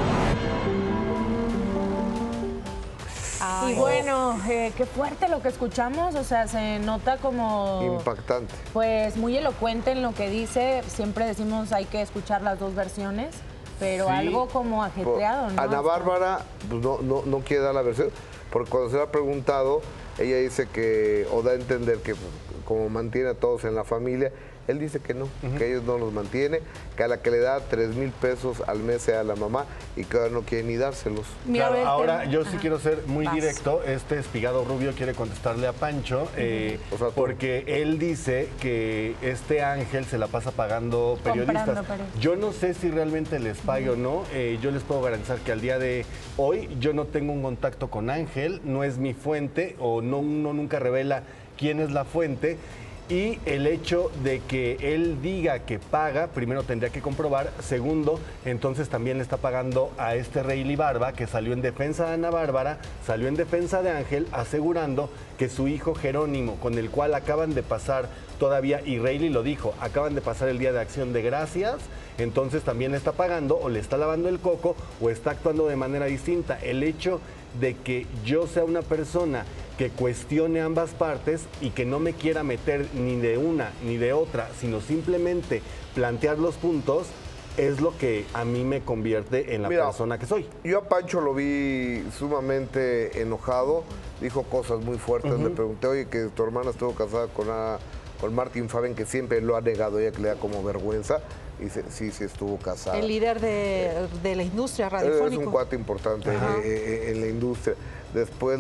Y bueno, qué fuerte lo que escuchamos, o sea, se nota como... Impactante. Pues muy elocuente en lo que dice, siempre decimos hay que escuchar las dos versiones, pero sí, algo como ajetreado, ¿no? Ana Bárbara pues, no quiere dar la versión, porque cuando se le ha preguntado, ella dice que, o da a entender que como mantiene a todos en la familia, él dice que no, que ellos no los mantiene, que a la que le da 3,000 pesos al mes sea la mamá y que ahora no quiere ni dárselos. Claro, ahora yo sí quiero ser muy directo. Espigado Rubio quiere contestarle a Pancho, porque él dice que este Ángel se la pasa pagando periodistas. Yo no sé si realmente les pague o no. Yo les puedo garantizar que al día de hoy yo no tengo un contacto con Ángel, no es mi fuente o uno nunca revela quién es la fuente. Y el hecho de que él diga que paga, primero tendría que comprobar. Segundo, entonces también le está pagando a este Rayleigh Barba, que salió en defensa de Ana Bárbara, salió en defensa de Ángel, asegurando que su hijo Jerónimo, con el cual acaban de pasar todavía, y Rayleigh lo dijo, acaban de pasar el Día de Acción de Gracias, entonces también le está pagando o le está lavando el coco o está actuando de manera distinta. El hecho de que yo sea una persona que cuestione ambas partes y que no me quiera meter ni de una ni de otra, sino simplemente plantear los puntos, es lo que a mí me convierte en la persona que soy. Yo a Pancho lo vi sumamente enojado, dijo cosas muy fuertes, le pregunté, oye, que tu hermana estuvo casada con Martín Fabián, que siempre lo ha negado, ella que le da como vergüenza. Y dice, sí estuvo casada. El líder de la industria radiofónica. Es un cuate importante en la industria. Después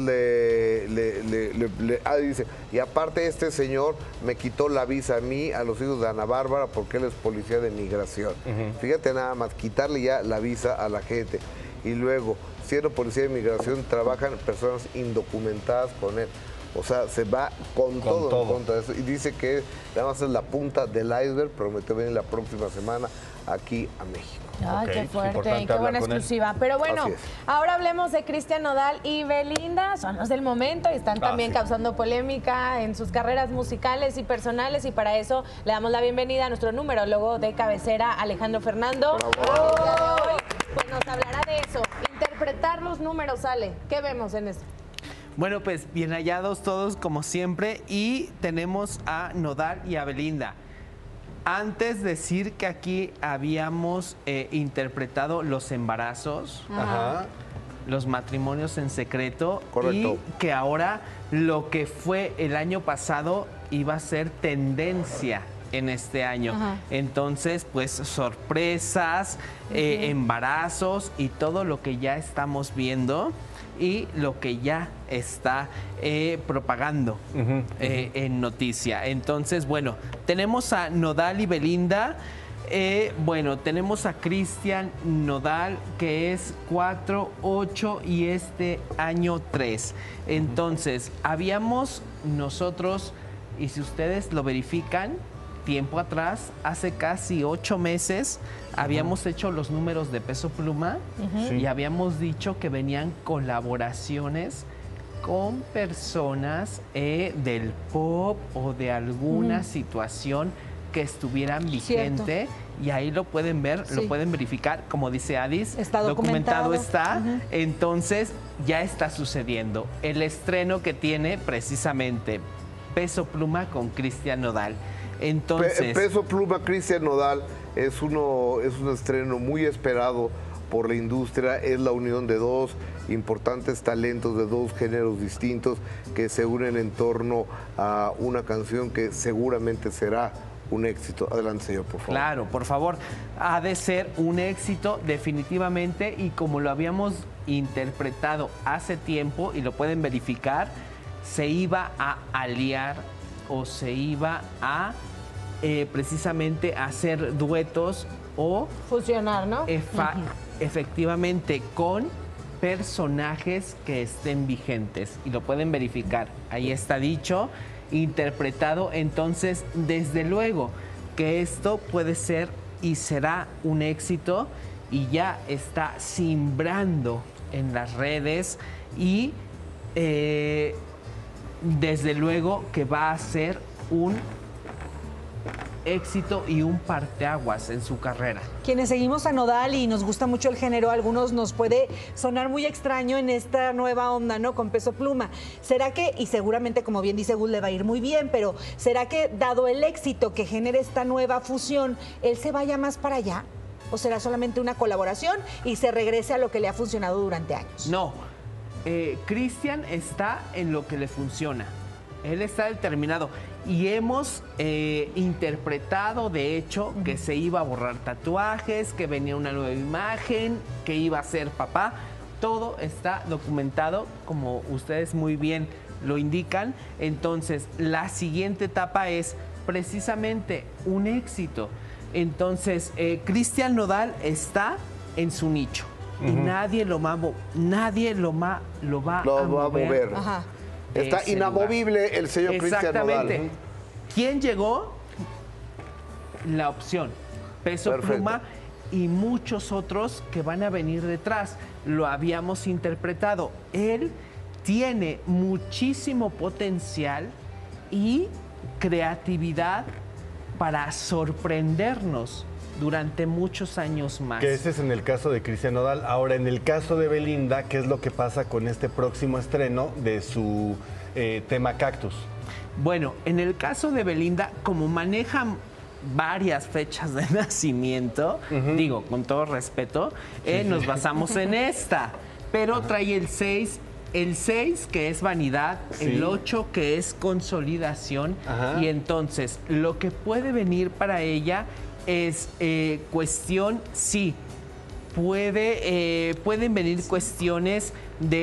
dice, y aparte este señor me quitó la visa a mí, a los hijos de Ana Bárbara, porque él es policía de migración. Fíjate nada más, quitarle ya la visa a la gente. Y luego, siendo policía de migración, trabajan personas indocumentadas con él. O sea, se va con todo en contra de eso. Y dice que nada más es la punta del iceberg, prometió venir la próxima semana aquí a México. Ay, qué fuerte, qué buena exclusiva. Pero bueno, ahora hablemos de Cristian Nodal y Belinda. Son los del momento y están también causando polémica en sus carreras musicales y personales. Y para eso le damos la bienvenida a nuestro numerólogo de cabecera, Alejandro Fernando. Hoy, pues nos hablará de eso. Interpretar los números, Ale. ¿Qué vemos en eso? Bueno, pues bien hallados todos como siempre y tenemos a Nodal y a Belinda. Antes decir que aquí habíamos interpretado los embarazos, los matrimonios en secreto. Correcto. Y que ahora lo que fue el año pasado iba a ser tendencia en este año. Entonces, pues sorpresas, embarazos y todo lo que ya estamos viendo y lo que ya está propagando en noticia. Entonces, bueno, tenemos a Nodal y Belinda. Bueno, tenemos a Cristian Nodal, que es 4, 8 y este año 3. Entonces, habíamos nosotros, y si ustedes lo verifican, tiempo atrás, hace casi 8 meses, habíamos hecho los números de Peso Pluma y habíamos dicho que venían colaboraciones con personas del pop o de alguna situación que estuvieran vigente. Y ahí lo pueden ver, lo pueden verificar, como dice Adis, está documentado está. Entonces ya está sucediendo el estreno que tiene precisamente Peso Pluma con Cristian Nodal. Entonces, Peso Pluma, Cristian Nodal es un estreno muy esperado por la industria, es la unión de dos, importantes talentos de dos géneros distintos que se unen en torno a una canción que seguramente será un éxito. Adelante, señor, por favor. Claro, por favor. Ha de ser un éxito definitivamente, y como lo habíamos interpretado hace tiempo y lo pueden verificar, se iba a aliar o se iba a precisamente hacer duetos o fusionar, ¿no? Efectivamente, con personajes que estén vigentes, y lo pueden verificar. Ahí está dicho, interpretado. Entonces, desde luego que esto puede ser y será un éxito, y ya está simbrando en las redes, y desde luego que va a ser un éxito y un parteaguas en su carrera. Quienes seguimos a Nodal y nos gusta mucho el género, a algunos nos puede sonar muy extraño en esta nueva onda, ¿no? Con Peso Pluma. ¿Será que, y seguramente como bien dice Gus, le va a ir muy bien, pero ¿será que dado el éxito que genere esta nueva fusión, él se vaya más para allá? ¿O será solamente una colaboración y se regrese a lo que le ha funcionado durante años? No, Cristian está en lo que le funciona. Él está determinado. Y hemos interpretado, de hecho, que se iba a borrar tatuajes, que venía una nueva imagen, que iba a ser papá. Todo está documentado, como ustedes muy bien lo indican. Entonces, la siguiente etapa es precisamente un éxito. Entonces, Cristian Nodal está en su nicho. Y nadie lo va a mover. Ajá. Está inamovible el señor Cristian Nodal. Exactamente. ¿Quién llegó? La opción. Peso Pluma y muchos otros que van a venir detrás. Lo habíamos interpretado. Él tiene muchísimo potencial y creatividad para sorprendernos durante muchos años más. Que ese es en el caso de Cristian Nodal. Ahora, en el caso de Belinda, ¿qué es lo que pasa con este próximo estreno de su tema Cactus? Bueno, en el caso de Belinda, como manejan varias fechas de nacimiento, digo, con todo respeto, nos basamos en esta, pero trae el 6, que es vanidad, el 8 que es consolidación, y entonces lo que puede venir para ella es cuestión, pueden venir cuestiones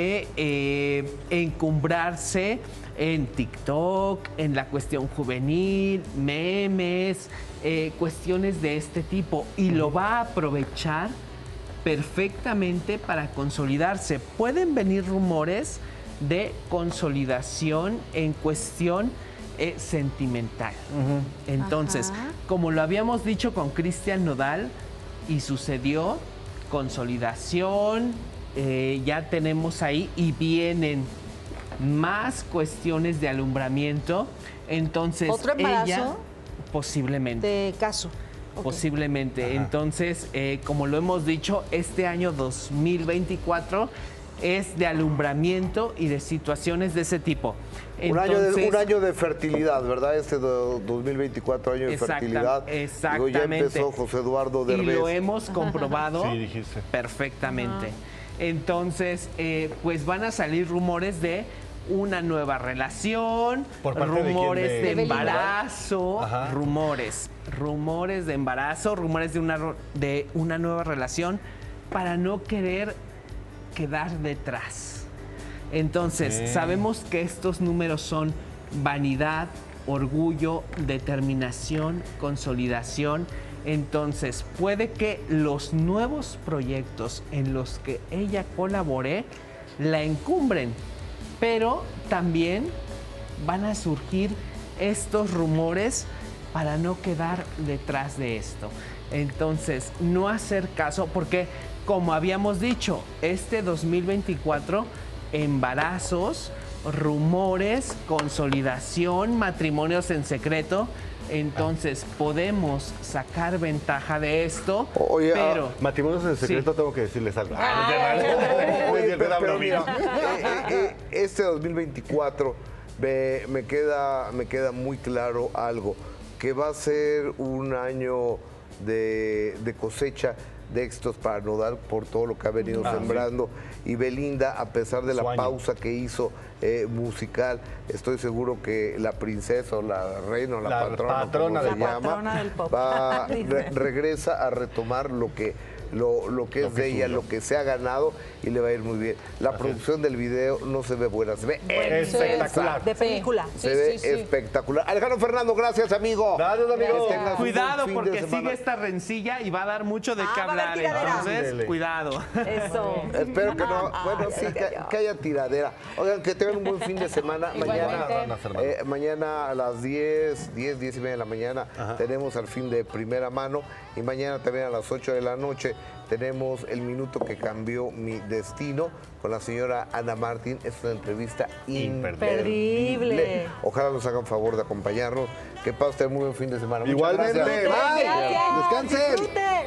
de encumbrarse en TikTok, en la cuestión juvenil, memes, cuestiones de este tipo, y lo va a aprovechar perfectamente para consolidarse. Pueden venir rumores de consolidación en cuestión sentimental. Entonces, como lo habíamos dicho con Cristian Nodal, y sucedió, consolidación, ya tenemos ahí, y vienen más cuestiones de alumbramiento. Entonces, ¿otro embarazo? Ella, posiblemente. De caso. Posiblemente. Entonces, como lo hemos dicho, este año 2024 es de alumbramiento y de situaciones de ese tipo. Entonces, un año de fertilidad, ¿verdad? Este 2024, año de fertilidad. Exactamente. Digo, ya empezó José Eduardo Derbez. Y lo hemos comprobado dijiste. perfectamente. Entonces, pues van a salir rumores de una nueva relación, rumores de embarazo, rumores de embarazo, rumores de una nueva relación, para no querer quedar detrás. Entonces, sabemos que estos números son vanidad, orgullo, determinación, consolidación. Entonces, puede que los nuevos proyectos en los que ella colabore la encumbren, pero también van a surgir estos rumores para no quedar detrás de esto. Entonces, no hacer caso, porque como habíamos dicho, este 2024, embarazos, rumores, consolidación, matrimonios en secreto. Entonces, podemos sacar ventaja de esto. Oye, pero matrimonios en secreto, tengo que decirles algo. Pero mira, este 2024 me queda muy claro algo, que va a ser un año de cosecha de éxitos para Nodal por todo lo que ha venido sembrando. Y Belinda, a pesar de la pausa que hizo musical, estoy seguro que la princesa o la reina o la patrona del pop. Regresa a retomar lo que es de ella, lo que se ha ganado, y le va a ir muy bien. La producción del video no se ve buena, se ve espectacular. De película. Se ve espectacular. Alejandro Fernando, gracias, amigo. Gracias, amigo. Cuidado, porque sigue esta rencilla y va a dar mucho de qué hablar. Entonces, cuidado. Eso. Espero que no. Bueno, sí, que haya tiradera. Oigan, que tengan un buen fin de semana. Mañana a las 10:30 de la mañana tenemos Al Fin de Primera Mano. Y mañana también a las 8 de la noche tenemos El Minuto que Cambió Mi Destino con la señora Ana Martín. Es una entrevista imperdible. Ojalá nos hagan favor de acompañarnos. Que pasen muy buen fin de semana. Igualmente. Muchas gracias. Bye. Descansen.